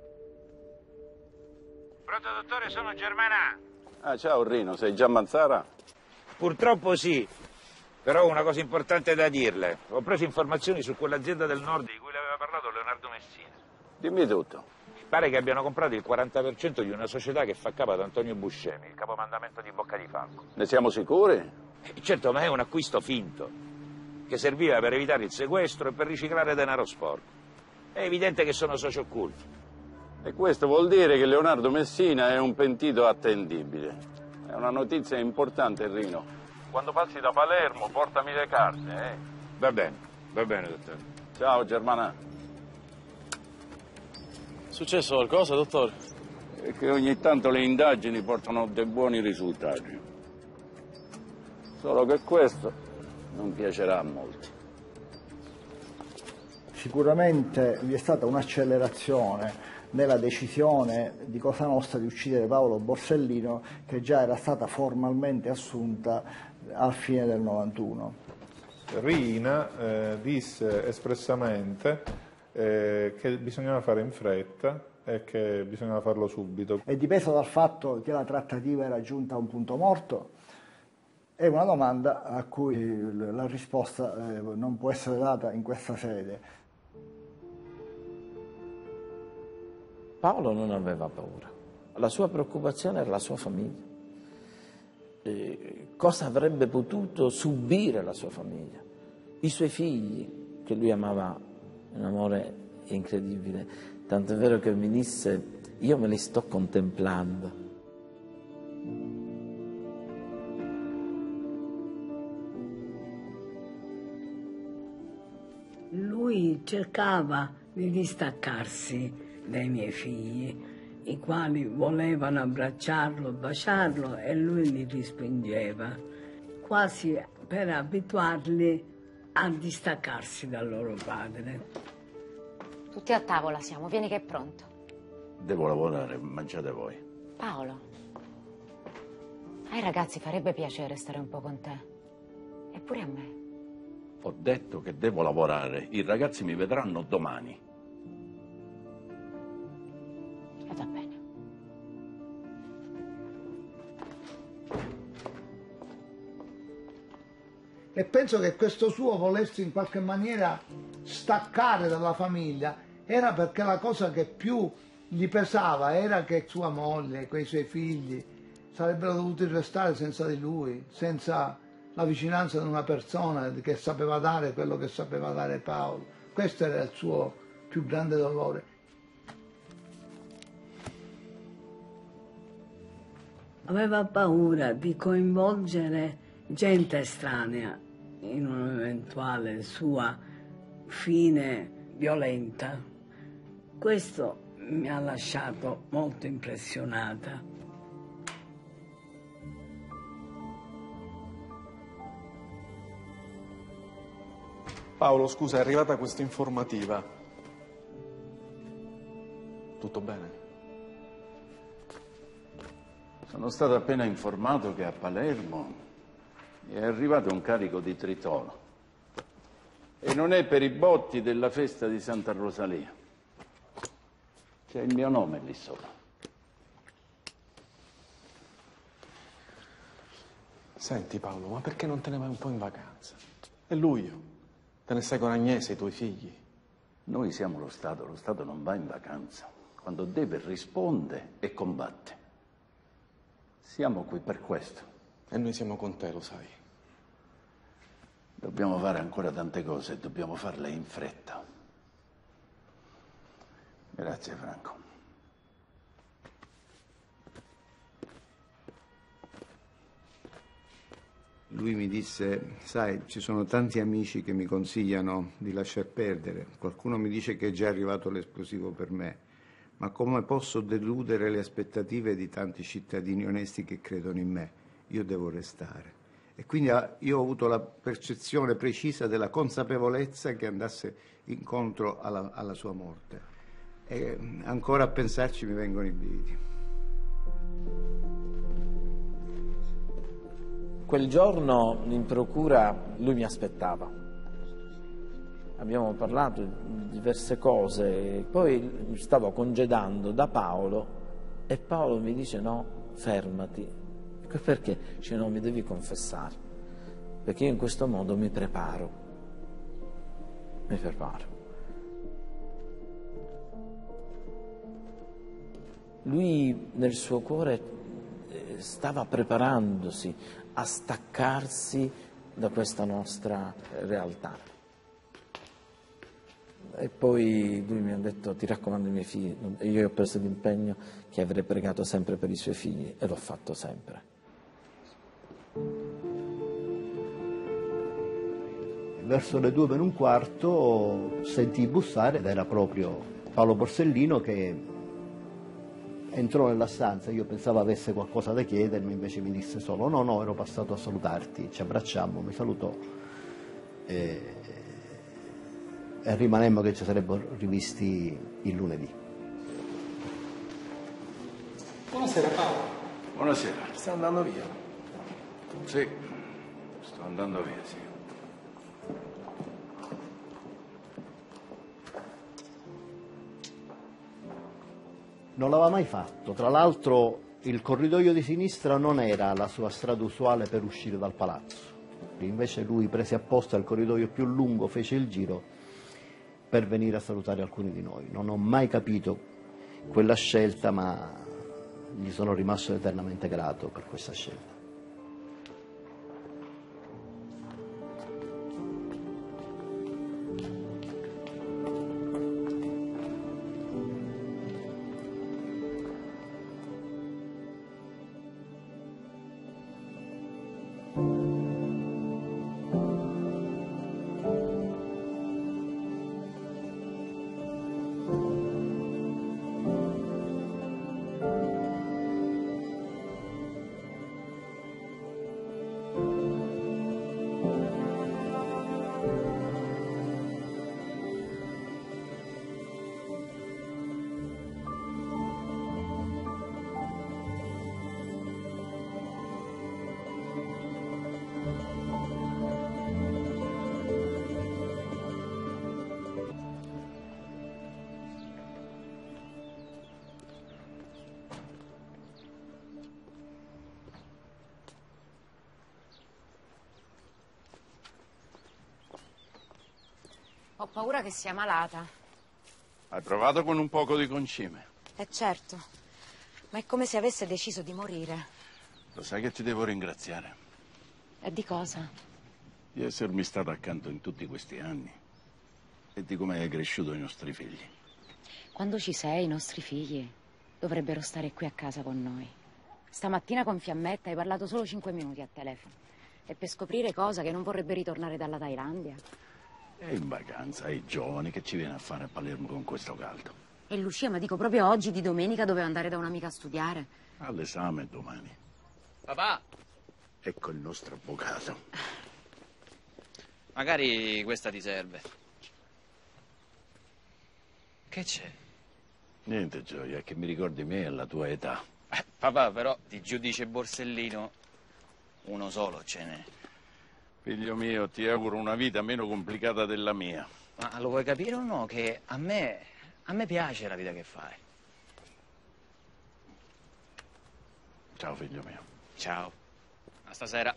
Pronto, dottore, sono Germana. Ah, ciao Rino, sei già a Manzara? Purtroppo sì, però ho una cosa importante da dirle. Ho preso informazioni su quell'azienda del nord di cui le aveva parlato Leonardo Messina. Dimmi tutto. Pare che abbiano comprato il quaranta per cento di una società che fa capo ad Antonio Buscemi, il capomandamento di Bocca di Falco. Ne siamo sicuri? Eh, certo, ma è un acquisto finto, che serviva per evitare il sequestro e per riciclare denaro sporco. È evidente che sono soci occulti. E questo vuol dire che Leonardo Messina è un pentito attendibile. È una notizia importante, Rino. Quando passi da Palermo, portami le carte, eh? Va bene, va bene, dottore. Ciao, Germana. È successo qualcosa, dottore? È che ogni tanto le indagini portano dei buoni risultati. Solo che questo non piacerà a molti. Sicuramente vi è stata un'accelerazione nella decisione di Cosa Nostra di uccidere Paolo Borsellino, che già era stata formalmente assunta a fine del novantuno. Riina eh, disse espressamente eh, che bisognava fare in fretta e che bisognava farlo subito. È dipeso dal fatto che la trattativa era giunta a un punto morto? È una domanda a cui la risposta eh, non può essere data in questa sede. Paolo non aveva paura, la sua preoccupazione era la sua famiglia. Eh, cosa avrebbe potuto subire la sua famiglia? I suoi figli, che lui amava un amore incredibile, tanto è vero che mi disse: io me li sto contemplando. Lui cercava di distaccarsi dai miei figli, i quali volevano abbracciarlo, baciarlo, e lui li respingeva, quasi per abituarli a distaccarsi dal loro padre. Tutti a tavola siamo, vieni che è pronto. Devo lavorare, mangiate voi. Paolo, ai ragazzi farebbe piacere stare un po' con te, eppure a me. Ho detto che devo lavorare, i ragazzi mi vedranno domani. E va bene. E penso che questo suo volersi in qualche maniera staccare dalla famiglia era perché la cosa che più gli pesava era che sua moglie, quei suoi figli sarebbero dovuti restare senza di lui, senza la vicinanza di una persona che sapeva dare quello che sapeva dare Paolo. Questo era il suo più grande dolore. Aveva paura di coinvolgere gente estranea in un'eventuale sua fine violenta. Questo mi ha lasciato molto impressionata. Paolo, scusa, è arrivata questa informativa. Tutto bene? Sono stato appena informato che a Palermo è arrivato un carico di tritolo. E non è per i botti della festa di Santa Rosalia. C'è il mio nome lì sopra. Senti Paolo, ma perché non te ne vai un po' in vacanza? E lui? Te ne stai con Agnese e i tuoi figli? Noi siamo lo Stato, lo Stato non va in vacanza. Quando deve risponde e combatte. Siamo qui per questo. E noi siamo con te, lo sai. Dobbiamo fare ancora tante cose e dobbiamo farle in fretta. Grazie Franco. Lui mi disse: sai, ci sono tanti amici che mi consigliano di lasciar perdere. Qualcuno mi dice che è già arrivato l'esplosivo per me. Ma come posso deludere le aspettative di tanti cittadini onesti che credono in me? Io devo restare. E quindi io ho avuto la percezione precisa della consapevolezza che andasse incontro alla, alla sua morte. E ancora a pensarci mi vengono i brividi. Quel giorno in procura lui mi aspettava. Abbiamo parlato di diverse cose, poi stavo congedando da Paolo e Paolo mi dice: no, fermati. Perché? Dice: no, mi devi confessare, perché io in questo modo mi preparo, mi preparo. Lui nel suo cuore stava preparandosi a staccarsi da questa nostra realtà. E poi lui mi ha detto: ti raccomando i miei figli. E io ho preso l'impegno che avrei pregato sempre per i suoi figli e l'ho fatto sempre. Verso le due meno un quarto sentii bussare ed era proprio Paolo Borsellino che entrò nella stanza, io pensavo avesse qualcosa da chiedermi, invece mi disse solo no, no, ero passato a salutarti, ci abbracciammo, mi salutò e, e rimanemmo che ci sarebbero rivisti il lunedì. Buonasera Paolo. Buonasera. Stai andando via? Sì, sto andando via, sì. Non l'aveva mai fatto, tra l'altro il corridoio di sinistra non era la sua strada usuale per uscire dal palazzo, invece lui prese apposta il corridoio più lungo, fece il giro per venire a salutare alcuni di noi. Non ho mai capito quella scelta, ma gli sono rimasto eternamente grato per questa scelta. Ho paura che sia malata. Hai provato con un poco di concime? Eh certo, ma è come se avesse deciso di morire. Lo sai che ti devo ringraziare? E di cosa? Di essermi stato accanto in tutti questi anni e di come hai cresciuto i nostri figli. Quando ci sei, i nostri figli dovrebbero stare qui a casa con noi. Stamattina con Fiammetta hai parlato solo cinque minuti a telefono. E per scoprire cosa, che non vorrebbe ritornare dalla Thailandia. È in vacanza, è giovane, che ci viene a fare a Palermo con questo caldo? E Lucia, ma dico proprio oggi di domenica doveva andare da un'amica a studiare. All'esame domani. Papà! Ecco il nostro avvocato. Magari questa ti serve. Che c'è? Niente, Gioia, è che mi ricordi me e la tua età. Eh, papà, però, di giudice Borsellino, uno solo ce n'è. Figlio mio, ti auguro una vita meno complicata della mia. Ma lo vuoi capire o no? Che a me, a me piace la vita che fai. Ciao, figlio mio. Ciao. A stasera.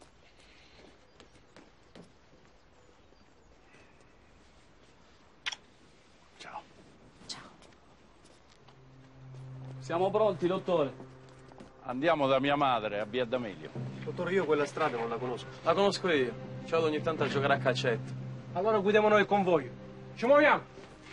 Ciao. Ciao. Siamo pronti, dottore. Andiamo da mia madre, a Via D'Amelio. Dottore, io quella strada non la conosco. La conosco io. Ci vado ogni tanto a giocare a calcetto. Allora guidiamo noi il convoglio. Ci muoviamo!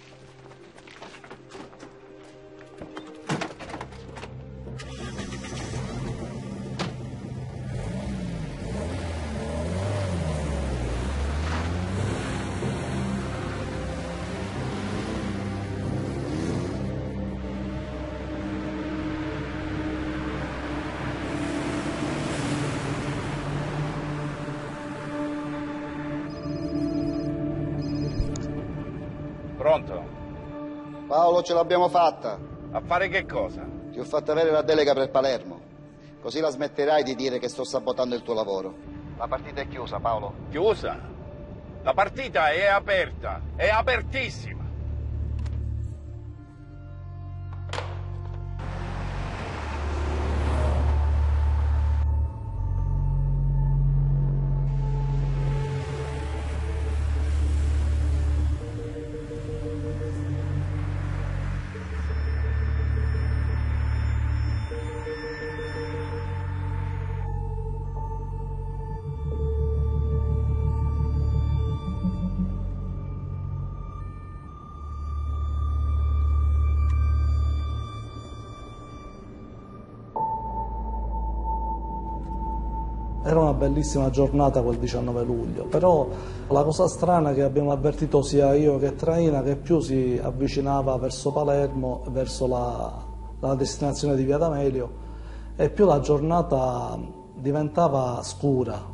Pronto? Paolo, ce l'abbiamo fatta. A fare che cosa? Ti ho fatto avere la delega per Palermo. Così la smetterai di dire che sto sabotando il tuo lavoro. La partita è chiusa, Paolo. Chiusa? La partita è aperta, è apertissima. Era una bellissima giornata quel diciannove luglio, però la cosa strana è che abbiamo avvertito sia io che Traina che più si avvicinava verso Palermo, verso la, dalla destinazione di Via D'Amelio e più la giornata diventava scura.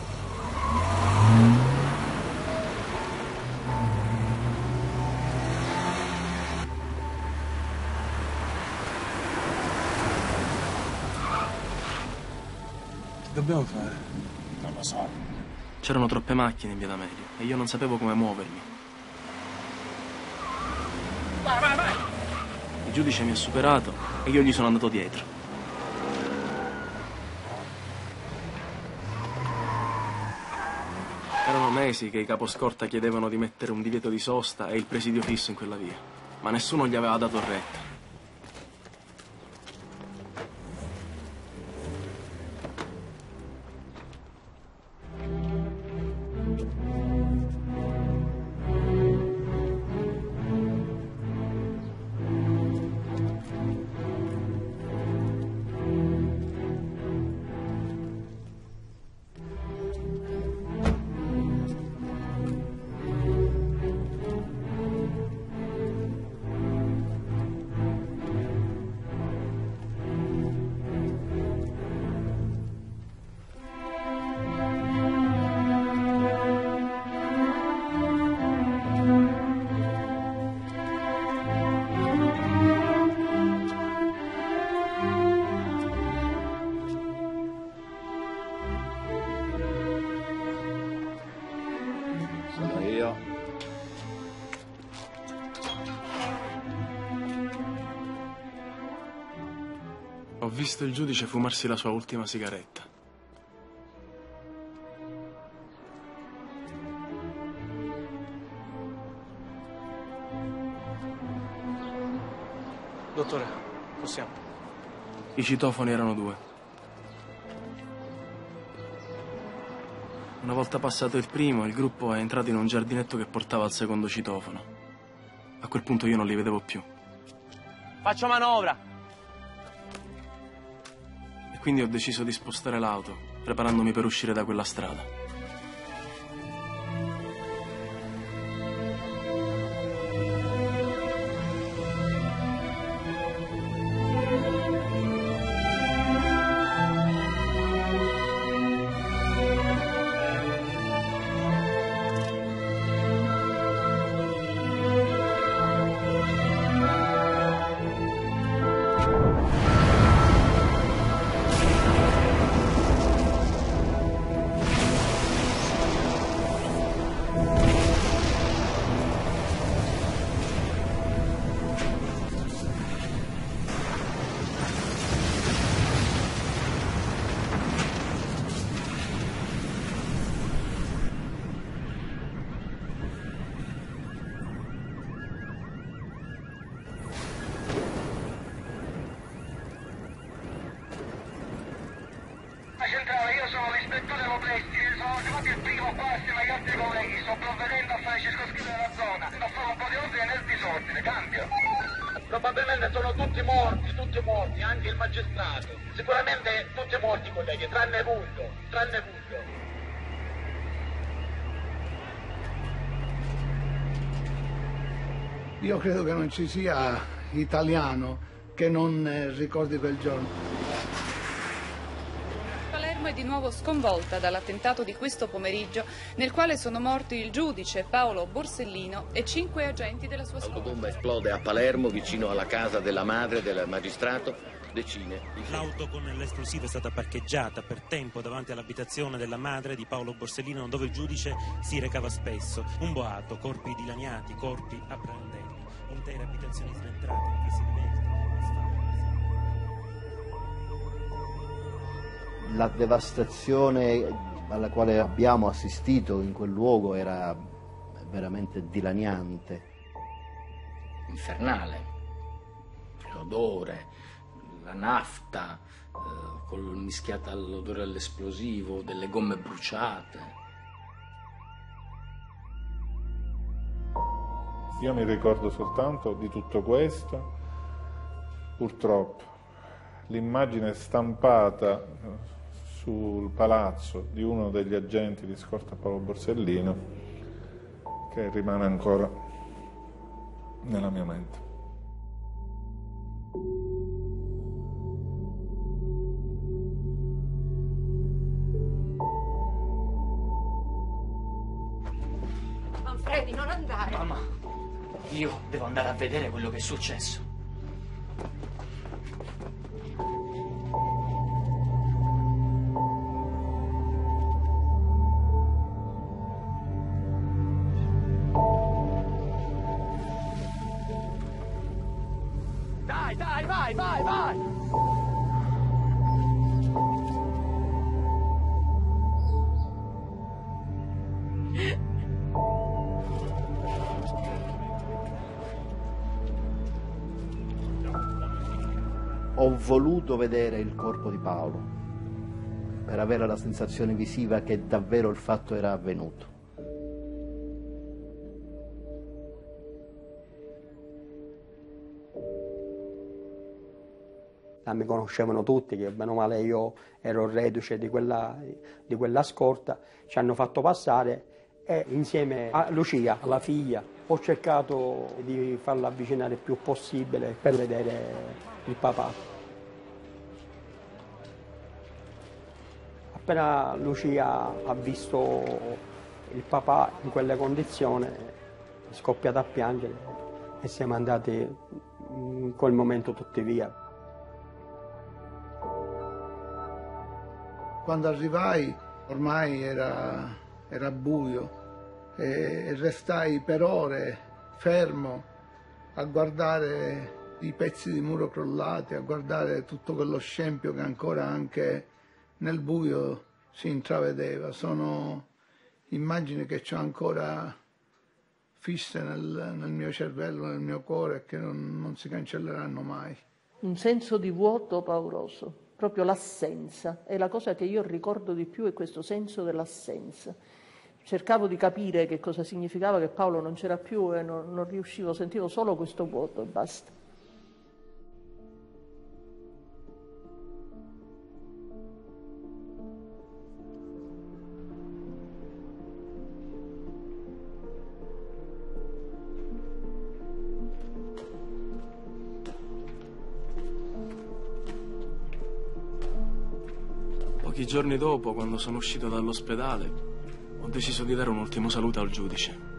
Che dobbiamo fare? Non lo so. C'erano troppe macchine in Via D'Amelio e io non sapevo come muovermi. Vai, vai, vai! Il giudice mi ha superato e io gli sono andato dietro. Erano mesi che i caposcorta chiedevano di mettere un divieto di sosta e il presidio fisso in quella via, ma nessuno gli aveva dato retta. Sono io. Ho visto il giudice fumarsi la sua ultima sigaretta. Dottore, possiamo. I citofoni erano due. Una volta passato il primo, il gruppo è entrato in un giardinetto che portava al secondo citofono. A quel punto io non li vedevo più. Faccio manovra! E quindi ho deciso di spostare l'auto, preparandomi per uscire da quella strada. Centrale, io sono l'ispettore Lopesti, sono arrivato il primo qua assieme agli altri colleghi, sto provvedendo a fare circoscrivere la zona, a fare un po' di ordine nel disordine, cambio. Probabilmente sono tutti morti, tutti morti, anche il magistrato. Sicuramente tutti morti colleghi, tranne Vullo, tranne Vullo. Io credo che non ci sia italiano che non eh, ricordi quel giorno. Palermo è di nuovo sconvolta dall'attentato di questo pomeriggio nel quale sono morti il giudice Paolo Borsellino e cinque agenti della sua squadra. La bomba esplode a Palermo vicino alla casa della madre del magistrato, decine di feriti. L'auto con l'esplosivo è stata parcheggiata per tempo davanti all'abitazione della madre di Paolo Borsellino dove il giudice si recava spesso. Un boato, corpi dilaniati, corpi a brandelli, intere abitazioni sventrate, invisibili. La devastazione alla quale abbiamo assistito in quel luogo era veramente dilaniante. Infernale, l'odore, la nafta, eh, col mischiata all'odore dell'esplosivo, delle gomme bruciate. Io mi ricordo soltanto di tutto questo, purtroppo, l'immagine stampata sul palazzo di uno degli agenti di scorta Paolo Borsellino che rimane ancora nella mia mente. Freddy, non andare. Mamma, io devo andare a vedere quello che è successo. Dai, dai, vai, vai, vai! Ho voluto vedere il corpo di Paolo per avere la sensazione visiva che davvero il fatto era avvenuto. Ah, mi conoscevano tutti, che bene o male io ero reduce di quella, di quella scorta, ci hanno fatto passare e insieme a Lucia, la figlia, ho cercato di farla avvicinare il più possibile per vedere il papà. Appena Lucia ha visto il papà in quelle condizioni è scoppiata a piangere e siamo andati in quel momento tutti via. Quando arrivai ormai era, era buio e restai per ore fermo a guardare i pezzi di muro crollati, a guardare tutto quello scempio che ancora anche nel buio si intravedeva. Sono immagini che ho ancora fisse nel, nel mio cervello, nel mio cuore, che non, non si cancelleranno mai. Un senso di vuoto pauroso, proprio l'assenza. E la cosa che io ricordo di più è questo senso dell'assenza. Cercavo di capire che cosa significava che Paolo non c'era più e non, non riuscivo, sentivo solo questo vuoto e basta. Pochi giorni dopo, quando sono uscito dall'ospedale, ho deciso di dare un ultimo saluto al giudice.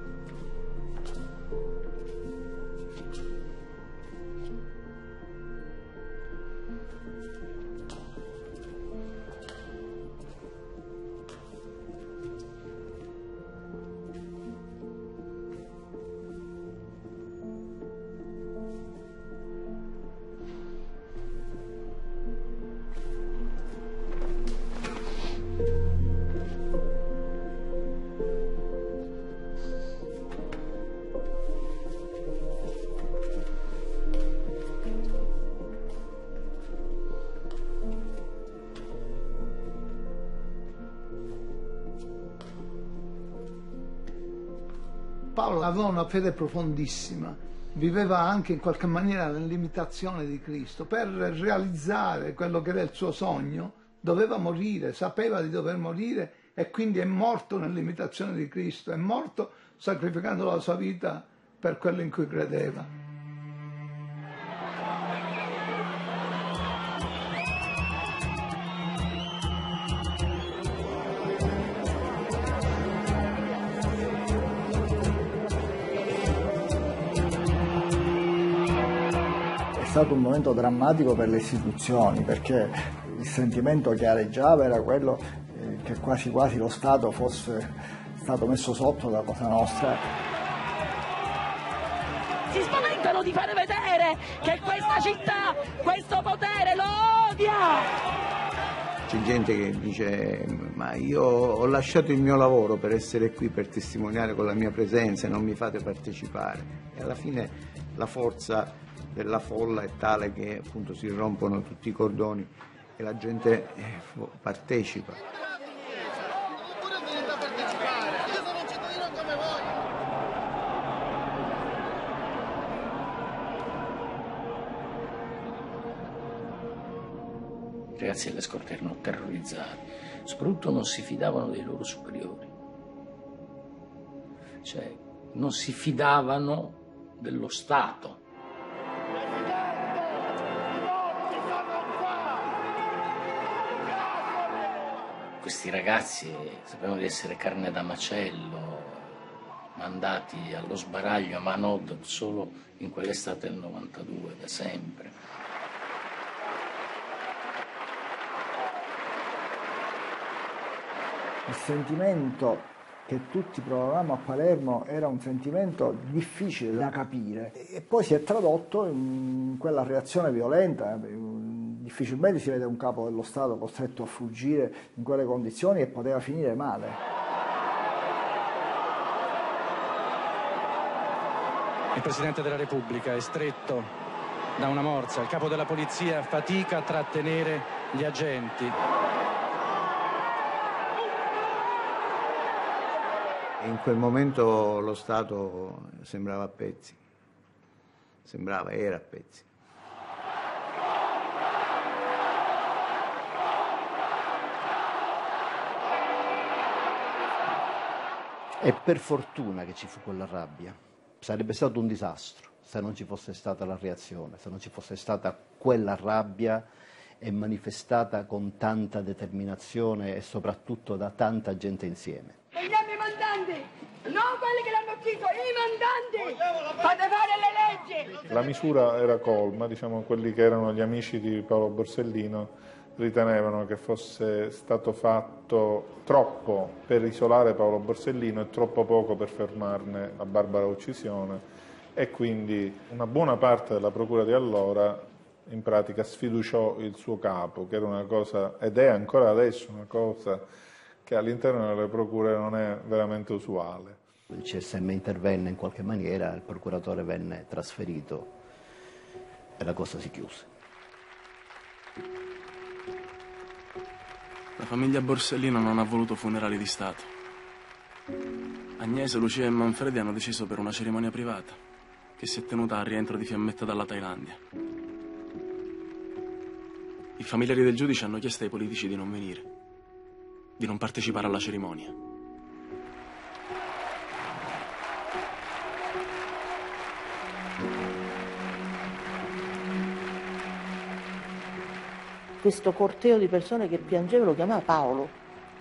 Paolo aveva una fede profondissima, viveva anche in qualche maniera nell'imitazione di Cristo. Per realizzare quello che era il suo sogno doveva morire, sapeva di dover morire e quindi è morto nell'imitazione di Cristo, è morto sacrificando la sua vita per quello in cui credeva. È stato un momento drammatico per le istituzioni, perché il sentimento che areggiava era quello eh, che quasi quasi lo Stato fosse stato messo sotto da Cosa Nostra. Si spaventano di fare vedere che questa città, questo potere lo odia! C'è gente che dice: ma io ho lasciato il mio lavoro per essere qui, per testimoniare con la mia presenza e non mi fate partecipare. E alla fine la forza della folla è tale che appunto si rompono tutti i cordoni e la gente partecipa. I ragazzi delle scorte erano terrorizzati, soprattutto non si fidavano dei loro superiori, cioè non si fidavano dello Stato. Questi ragazzi sapevano di essere carne da macello, mandati allo sbaraglio, ma non solo in quell'estate del novantadue, da sempre. Il sentimento che tutti provavamo a Palermo era un sentimento difficile da capire e poi si è tradotto in quella reazione violenta. Difficilmente si vede un capo dello Stato costretto a fuggire in quelle condizioni e poteva finire male. Il Presidente della Repubblica è stretto da una morsa, il capo della polizia fatica a trattenere gli agenti. In quel momento lo Stato sembrava a pezzi, sembrava, era a pezzi. E per fortuna che ci fu quella rabbia. Sarebbe stato un disastro se non ci fosse stata la reazione, se non ci fosse stata quella rabbia e manifestata con tanta determinazione e soprattutto da tanta gente insieme. Togliamo i mandanti, non quelli che l'hanno ucciso, i mandanti! Fate fare le leggi! La misura era colma, diciamo, quelli che erano gli amici di Paolo Borsellino ritenevano che fosse stato fatto troppo per isolare Paolo Borsellino e troppo poco per fermarne la barbara uccisione, e quindi una buona parte della procura di allora in pratica sfiduciò il suo capo, che era una cosa, ed è ancora adesso una cosa che all'interno delle procure non è veramente usuale. Il C S M intervenne in qualche maniera, il procuratore venne trasferito e la cosa si chiuse. La famiglia Borsellino non ha voluto funerali di Stato. Agnese, Lucia e Manfredi hanno deciso per una cerimonia privata che si è tenuta al rientro di Fiammetta dalla Thailandia. I familiari del giudice hanno chiesto ai politici di non venire, di non partecipare alla cerimonia. Questo corteo di persone che piangevano lo chiamava Paolo.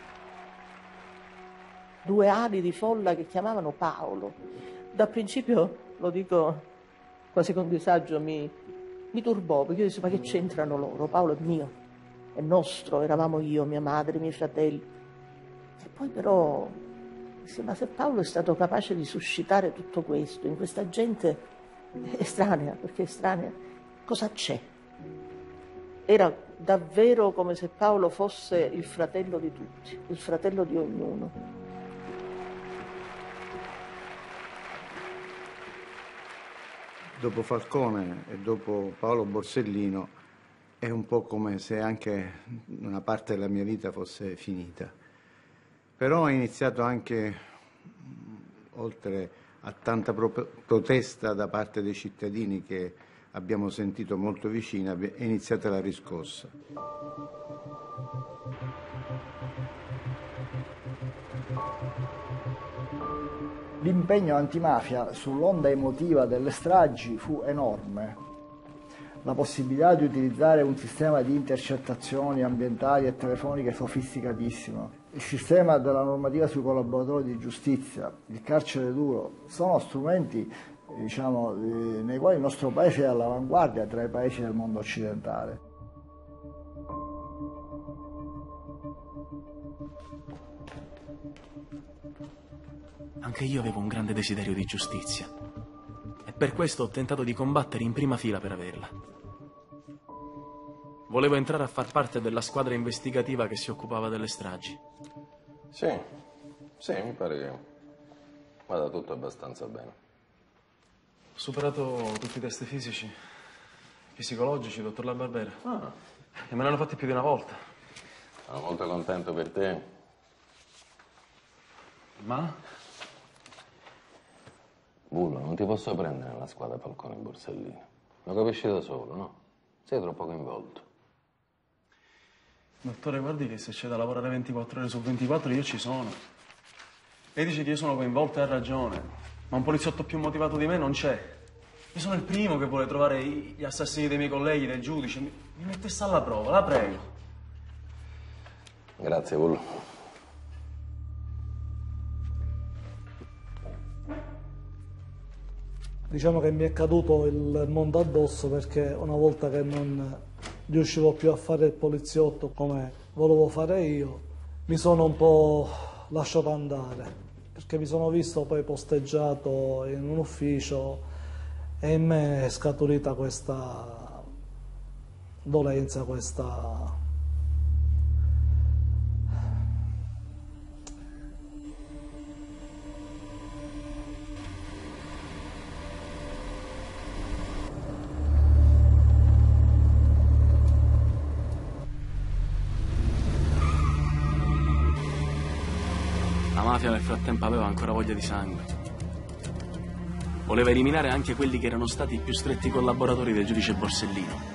Due ali di folla che chiamavano Paolo. Da principio, lo dico quasi con disagio, mi, mi turbò, perché io dicevo, ma che c'entrano loro? Paolo è mio, è nostro, eravamo io, mia madre, i miei fratelli. E poi però, ma se Paolo è stato capace di suscitare tutto questo in questa gente estranea, perché estranea, cosa c'è? Era davvero come se Paolo fosse il fratello di tutti, il fratello di ognuno. Dopo Falcone e dopo Paolo Borsellino è un po' come se anche una parte della mia vita fosse finita. Però è iniziato anche, oltre a tanta pro- protesta da parte dei cittadini che abbiamo sentito molto vicina, è iniziata la riscossa. L'impegno antimafia sull'onda emotiva delle stragi fu enorme. La possibilità di utilizzare un sistema di intercettazioni ambientali e telefoniche sofisticatissimo, il sistema della normativa sui collaboratori di giustizia, il carcere duro, sono strumenti, diciamo, nei quali il nostro paese è all'avanguardia tra i paesi del mondo occidentale. Anche io avevo un grande desiderio di giustizia e per questo ho tentato di combattere in prima fila per averla. Volevo entrare a far parte della squadra investigativa che si occupava delle stragi. Sì, sì, mi pare che vada tutto abbastanza bene. Ho superato tutti i test fisici, psicologici, dottor La Barbera. Ah. E me ne hanno fatti più di una volta. Sono molto contento per te. Ma? Bullo, non ti posso prendere nella squadra Falcone e Borsellino. Lo capisci da solo, no? Sei troppo coinvolto. Dottore, guardi che se c'è da lavorare ventiquattro ore su ventiquattro io ci sono. Lei dice che io sono coinvolto e ha ragione, ma un poliziotto più motivato di me non c'è. Io sono il primo che vuole trovare gli assassini dei miei colleghi, del giudice. Mi, mi mettesse alla prova, la prego. Grazie, Bullo. Diciamo che mi è caduto il mondo addosso, perché una volta che non riuscivo più a fare il poliziotto come volevo fare io, mi sono un po' lasciato andare, perché mi sono visto poi posteggiato in un ufficio e in me è scaturita questa dolenza, questa... La mafia nel frattempo aveva ancora voglia di sangue. Voleva eliminare anche quelli che erano stati i più stretti collaboratori del giudice Borsellino.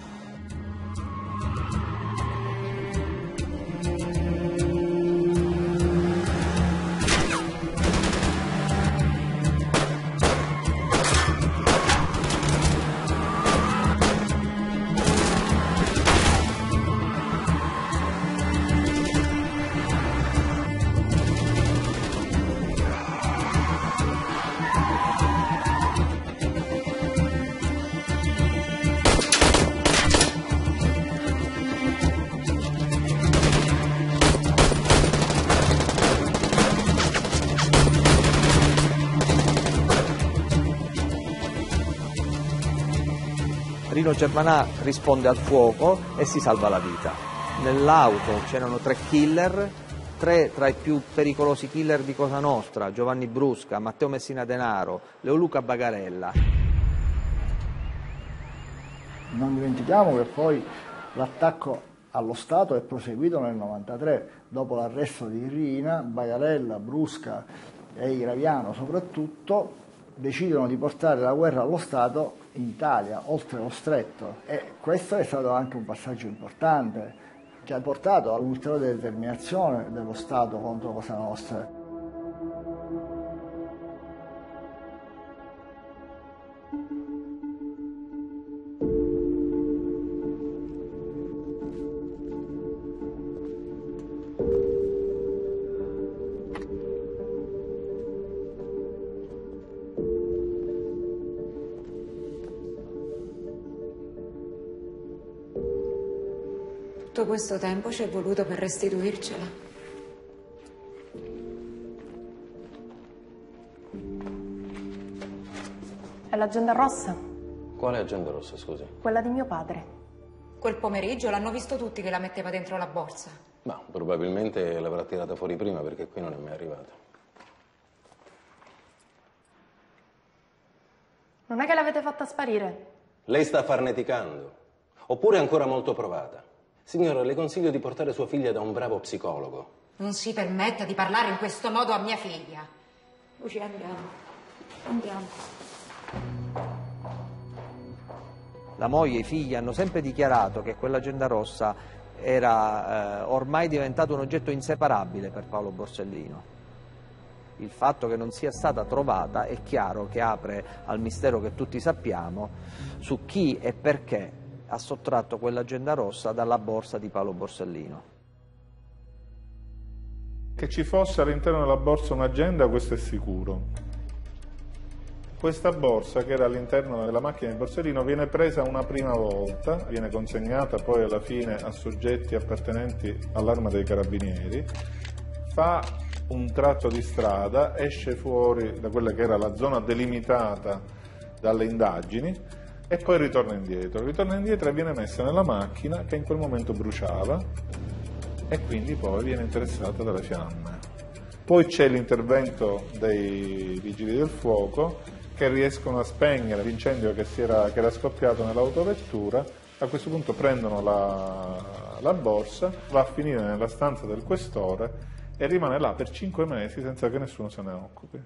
Rino Germanà risponde al fuoco e si salva la vita. Nell'auto c'erano tre killer, tre tra i più pericolosi killer di Cosa Nostra: Giovanni Brusca, Matteo Messina Denaro, Leoluca Bagarella. Non dimentichiamo che poi l'attacco allo Stato è proseguito nel novantatré, dopo l'arresto di Rina, Bagarella, Brusca e Graviano soprattutto decidono di portare la guerra allo Stato in Italia, oltre lo stretto, e questo è stato anche un passaggio importante che ha portato all'ulteriore determinazione dello Stato contro Cosa Nostra. Tutto questo tempo ci è voluto per restituircela. È l'agenda rossa? Quale agenda rossa, scusi? Quella di mio padre. Quel pomeriggio l'hanno visto tutti che la metteva dentro la borsa. Ma probabilmente l'avrà tirata fuori prima, perché qui non è mai arrivata. Non è che l'avete fatta sparire? Lei sta farneticando, oppure è ancora molto provata. Signora, le consiglio di portare sua figlia da un bravo psicologo. Non si permetta di parlare in questo modo a mia figlia. Lucia, andiamo. Andiamo. La moglie e i figli hanno sempre dichiarato che quell'agenda rossa era eh, ormai diventato un oggetto inseparabile per Paolo Borsellino. Il fatto che non sia stata trovata è chiaro che apre al mistero che tutti sappiamo su chi e perché ha sottratto quell'agenda rossa dalla borsa di Paolo Borsellino. Che ci fosse all'interno della borsa un'agenda, questo è sicuro. Questa borsa, che era all'interno della macchina di Borsellino, viene presa una prima volta, viene consegnata poi alla fine a soggetti appartenenti all'Arma dei Carabinieri, fa un tratto di strada, esce fuori da quella che era la zona delimitata dalle indagini, e poi ritorna indietro. Ritorna indietro e viene messa nella macchina che in quel momento bruciava e quindi poi viene interessata dalle fiamme. Poi c'è l'intervento dei vigili del fuoco che riescono a spegnere l'incendio che, si era, che era scoppiato nell'autovettura. A questo punto prendono la, la borsa, va a finire nella stanza del questore e rimane là per cinque mesi senza che nessuno se ne occupi.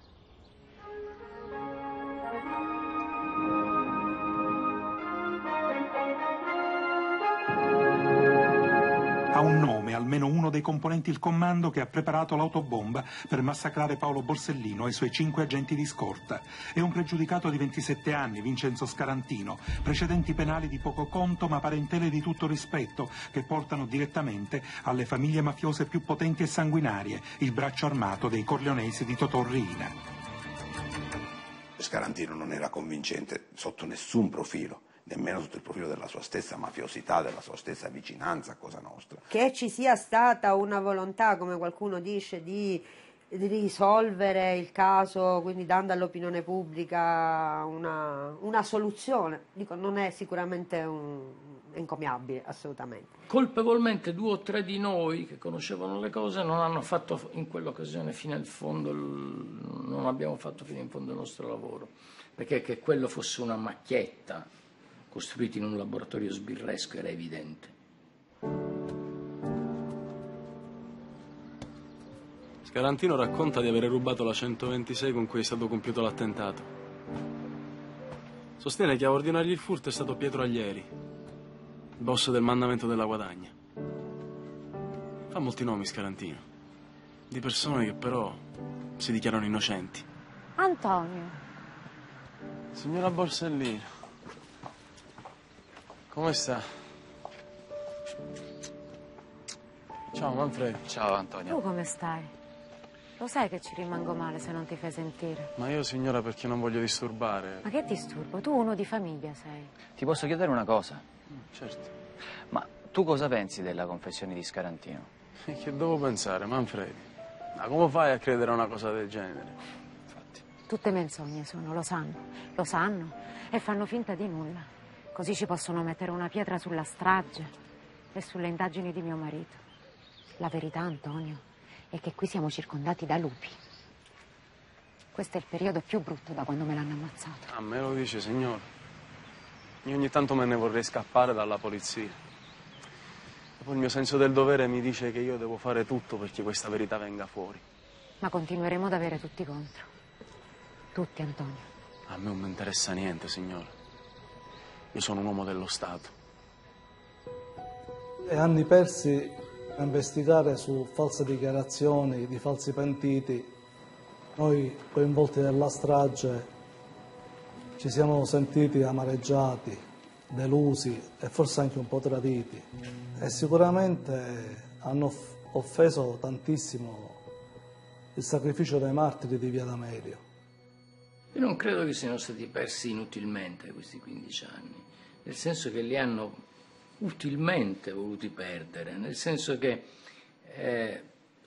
Ha un nome, almeno uno dei componenti il comando che ha preparato l'autobomba per massacrare Paolo Borsellino e i suoi cinque agenti di scorta. È un pregiudicato di ventisette anni, Vincenzo Scarantino, precedenti penali di poco conto ma parentele di tutto rispetto che portano direttamente alle famiglie mafiose più potenti e sanguinarie, il braccio armato dei corleonesi di Totò Riina. Scarantino non era convincente sotto nessun profilo, nemmeno sotto il profilo della sua stessa mafiosità, della sua stessa vicinanza a Cosa Nostra. Che ci sia stata una volontà, come qualcuno dice, di, di risolvere il caso, quindi dando all'opinione pubblica una, una soluzione, dico, non è sicuramente un, encomiabile, assolutamente. Colpevolmente due o tre di noi che conoscevano le cose non hanno fatto in quell'occasione fino in fondo, non abbiamo fatto fino in fondo il nostro lavoro, perché che quello fosse una macchietta costruita in un laboratorio sbirresco era evidente. Scarantino racconta di aver rubato la centoventisei con cui è stato compiuto l'attentato. Sostiene che a ordinargli il furto è stato Pietro Aglieri, il boss del mandamento della guadagna. Fa molti nomi Scarantino, di persone che però si dichiarano innocenti. Antonio. Signora Borsellino, come sta? Ciao Manfredo. Ciao Antonio. Tu come stai? Lo sai che ci rimango male se non ti fai sentire. Ma io signora perché non voglio disturbare. Ma che disturbo? Tu uno di famiglia sei. Ti posso chiedere una cosa? Certo. Ma tu cosa pensi della confessione di Scarantino? E che devo pensare, Manfredi? Ma come fai a credere a una cosa del genere? Infatti. Tutte menzogne sono, lo sanno. Lo sanno e fanno finta di nulla. Così ci possono mettere una pietra sulla strage e sulle indagini di mio marito. La verità, Antonio, è che qui siamo circondati da lupi. Questo è il periodo più brutto da quando me l'hanno ammazzato. A me lo dice, signore. Io ogni tanto me ne vorrei scappare dalla polizia. E poi il mio senso del dovere mi dice che io devo fare tutto perché questa verità venga fuori. Ma continueremo ad avere tutti contro. Tutti, Antonio. A me non mi interessa niente, signore. Io sono un uomo dello Stato. E anni persi a investigare su false dichiarazioni di falsi pentiti. Noi, coinvolti nella strage, ci siamo sentiti amareggiati, delusi e forse anche un po' traditi. E sicuramente hanno offeso tantissimo il sacrificio dei martiri di Via D'Amelio. Io non credo che siano stati persi inutilmente questi quindici anni, nel senso che li hanno utilmente voluti perdere, nel senso che eh,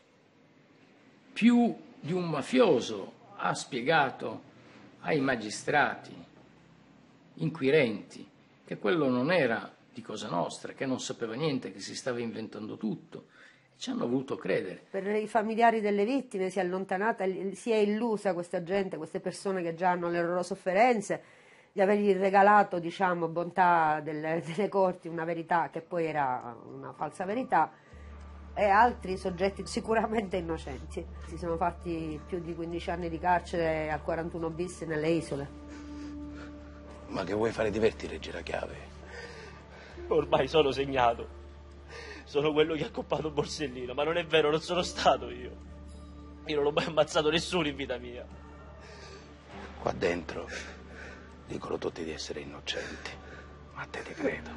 più di un mafioso ha spiegato ai magistrati, inquirenti, che quello non era di Cosa Nostra, che non sapeva niente, che si stava inventando tutto. Ci hanno voluto credere. Per i familiari delle vittime si è allontanata, si è illusa questa gente, queste persone che già hanno le loro sofferenze, di avergli regalato, diciamo, bontà delle, delle corti, una verità che poi era una falsa verità, e altri soggetti sicuramente innocenti. Si sono fatti più di quindici anni di carcere al quarantuno bis nelle isole. Ma che vuoi fare divertire Girachiave? Ormai sono segnato. Sono quello che ha accoppato Borsellino, ma non è vero, non sono stato io. Io non ho mai ammazzato nessuno in vita mia. Qua dentro dicono tutti di essere innocenti, ma a te ti credo.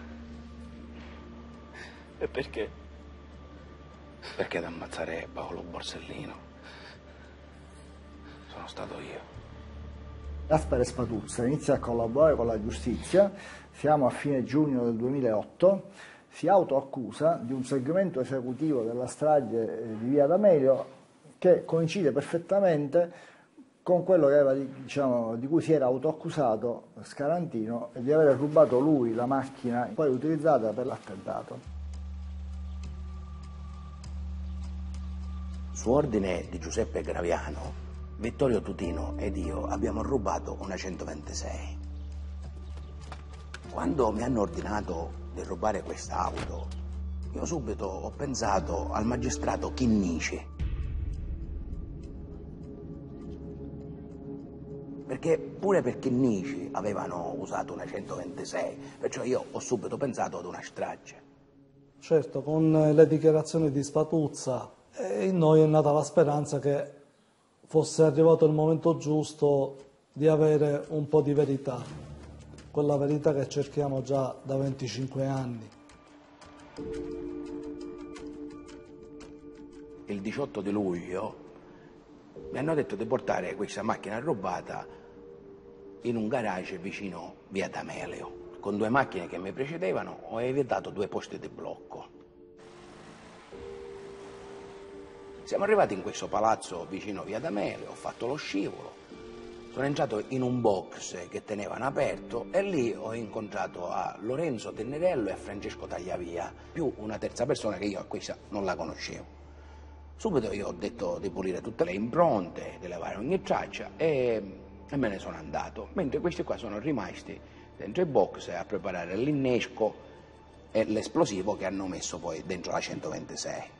E perché? Perché ad ammazzare Paolo Borsellino sono stato io. Gaspare Spatuzza inizia a collaborare con la giustizia, siamo a fine giugno del duemilaotto, si autoaccusa di un segmento esecutivo della strage di Via D'Amelio che coincide perfettamente con quello che aveva, diciamo, di cui si era autoaccusato Scarantino, e di aver rubato lui la macchina poi utilizzata per l'attentato. Su ordine di Giuseppe Graviano, Vittorio Tutino ed io abbiamo rubato una centoventisei. Quando mi hanno ordinato di rubare quest'auto, io subito ho pensato al magistrato Chinnici, perché pure per Chinnici avevano usato una centoventisei, perciò io ho subito pensato ad una strage. Certo, con le dichiarazioni di Spatuzza eh, in noi è nata la speranza che fosse arrivato il momento giusto di avere un po' di verità. Quella verità che cerchiamo già da venticinque anni. Il diciotto di luglio mi hanno detto di portare questa macchina rubata in un garage vicino via D'Amelio. Con due macchine che mi precedevano ho evitato due posti di blocco. Siamo arrivati in questo palazzo vicino via D'Amelio, ho fatto lo scivolo, sono entrato in un box che tenevano aperto e lì ho incontrato a Lorenzo Tenerello e a Francesco Tagliavia, più una terza persona che io a questa non la conoscevo. Subito io ho detto di pulire tutte le impronte, di levare ogni traccia e, e me ne sono andato, mentre questi qua sono rimasti dentro i box a preparare l'innesco e l'esplosivo che hanno messo poi dentro la centoventisei.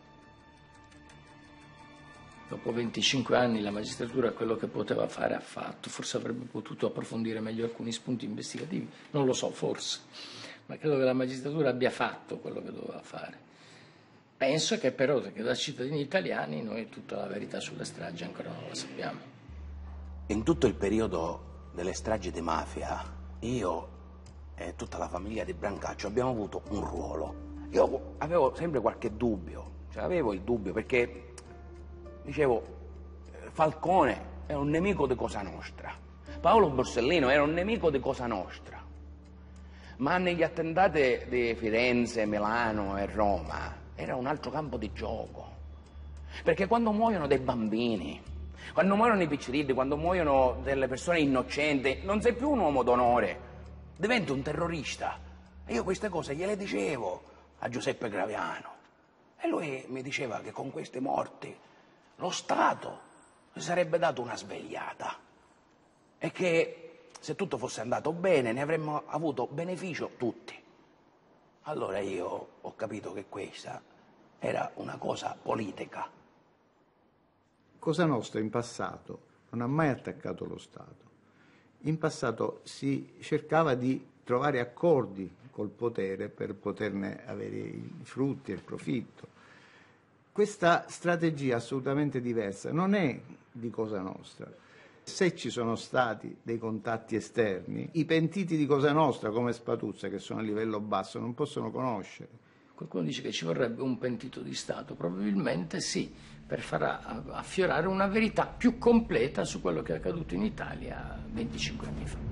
Dopo venticinque anni la magistratura quello che poteva fare ha fatto, forse avrebbe potuto approfondire meglio alcuni spunti investigativi, non lo so, forse, ma credo che la magistratura abbia fatto quello che doveva fare. Penso che però, che da cittadini italiani, noi tutta la verità sulle stragi ancora non la sappiamo. In tutto il periodo delle stragi di mafia, io e tutta la famiglia di Brancaccio abbiamo avuto un ruolo. Io avevo sempre qualche dubbio, cioè avevo il dubbio perché dicevo, Falcone è un nemico di Cosa Nostra, Paolo Borsellino era un nemico di Cosa Nostra, ma negli attentati di Firenze, Milano e Roma era un altro campo di gioco, perché quando muoiono dei bambini, quando muoiono i piccirilli, quando muoiono delle persone innocenti, non sei più un uomo d'onore, diventi un terrorista. E io queste cose gliele dicevo a Giuseppe Graviano e lui mi diceva che con queste morti lo Stato si sarebbe dato una svegliata e che se tutto fosse andato bene ne avremmo avuto beneficio tutti. Allora io ho capito che questa era una cosa politica. Cosa Nostra in passato non ha mai attaccato lo Stato. In passato si cercava di trovare accordi col potere per poterne avere i frutti e il profitto. Questa strategia assolutamente diversa non è di Cosa Nostra. Se ci sono stati dei contatti esterni, i pentiti di Cosa Nostra come Spatuzza, che sono a livello basso, non possono conoscere. Qualcuno dice che ci vorrebbe un pentito di Stato, probabilmente sì, per far affiorare una verità più completa su quello che è accaduto in Italia venticinque anni fa.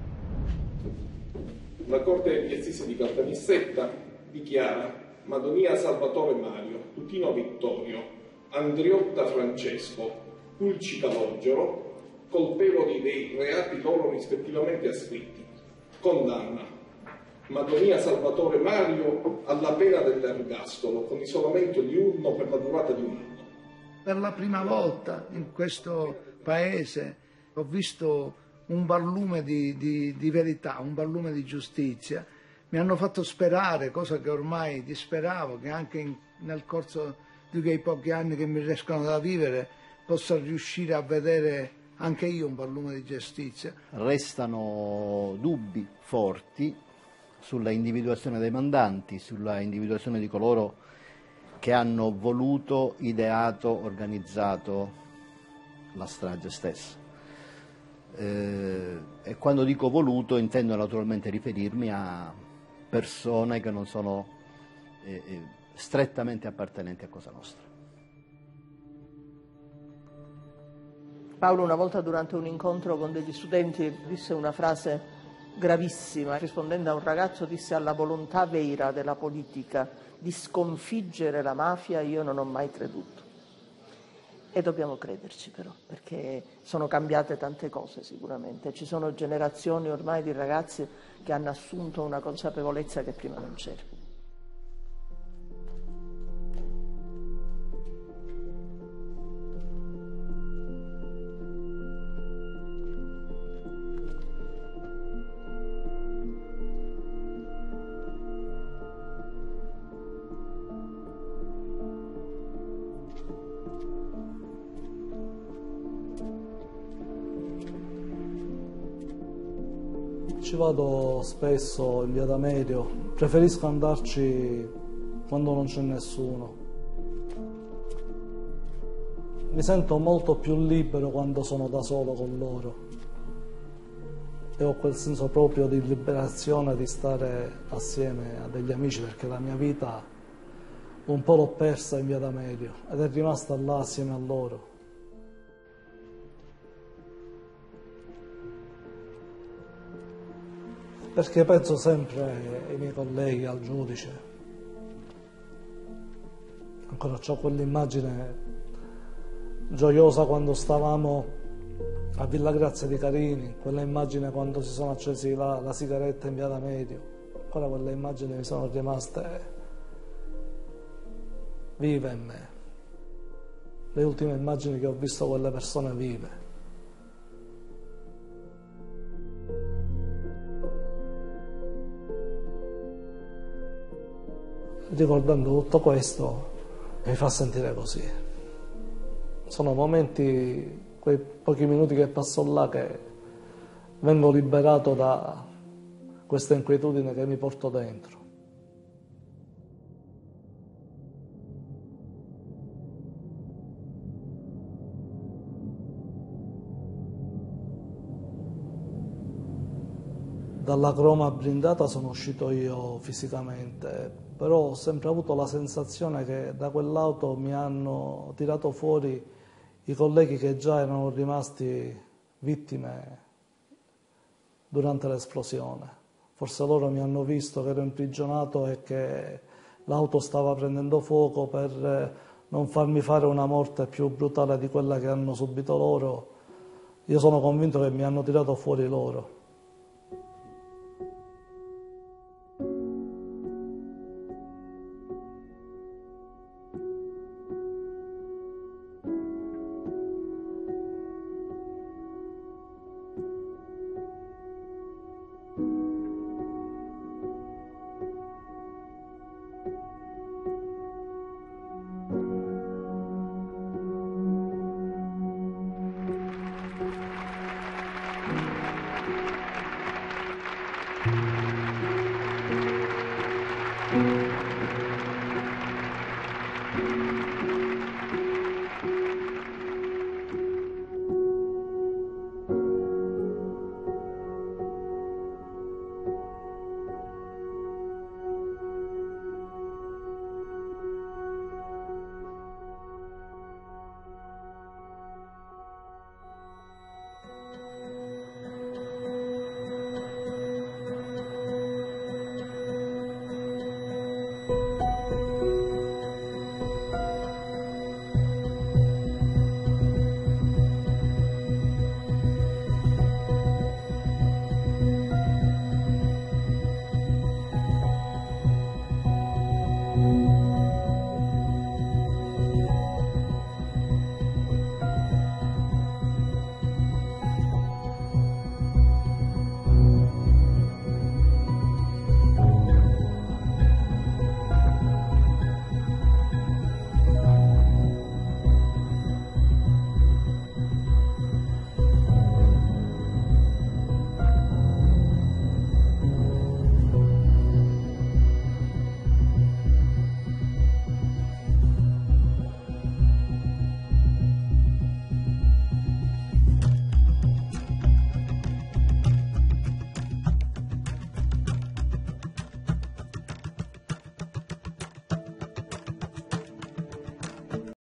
La Corte di Assise di Caltanissetta dichiara Madonia Salvatore Mario, Tutino Vittorio, Andriotta Francesco, Pulci Calogero, colpevoli dei reati loro rispettivamente ascritti. Condanna Madonia Salvatore Mario alla pena dell'ergastolo con isolamento diurno per la durata di un anno. Per la prima volta in questo paese ho visto un barlume di, di, di verità, un barlume di giustizia. Mi hanno fatto sperare, cosa che ormai disperavo, che anche in, nel corso di quei pochi anni che mi riescono da vivere possa riuscire a vedere anche io un barlume di giustizia. Restano dubbi forti sulla individuazione dei mandanti, sulla individuazione di coloro che hanno voluto, ideato, organizzato la strage stessa. Eh, e quando dico voluto intendo naturalmente riferirmi a persone che non sono eh, eh, strettamente appartenenti a Cosa Nostra. Paolo una volta durante un incontro con degli studenti disse una frase gravissima, rispondendo a un ragazzo disse: alla volontà vera della politica di sconfiggere la mafia io non ho mai creduto. E dobbiamo crederci però, perché sono cambiate tante cose sicuramente, ci sono generazioni ormai di ragazzi che hanno assunto una consapevolezza che prima non c'era. Ci vado spesso in via D'Amelio, preferisco andarci quando non c'è nessuno. Mi sento molto più libero quando sono da solo con loro e ho quel senso proprio di liberazione di stare assieme a degli amici, perché la mia vita un po' l'ho persa in via D'Amelio ed è rimasta là assieme a loro. perché penso sempre ai miei colleghi, al giudice. Ancora ho quell'immagine gioiosa quando stavamo a Villa Grazia di Carini, quella immagine quando si sono accesi la, la sigaretta in via D'Amelio. Ancora quelle immagini mi sono rimaste vive in me. Le ultime immagini che ho visto quelle persone vive. Ricordando tutto questo mi fa sentire così. Sono momenti, quei pochi minuti che passo là, che vengo liberato da questa inquietudine che mi porto dentro. Dalla croma blindata sono uscito io fisicamente, però ho sempre avuto la sensazione che da quell'auto mi hanno tirato fuori i colleghi che già erano rimasti vittime durante l'esplosione. Forse loro mi hanno visto che ero imprigionato e che l'auto stava prendendo fuoco per non farmi fare una morte più brutale di quella che hanno subito loro. Io sono convinto che mi hanno tirato fuori loro.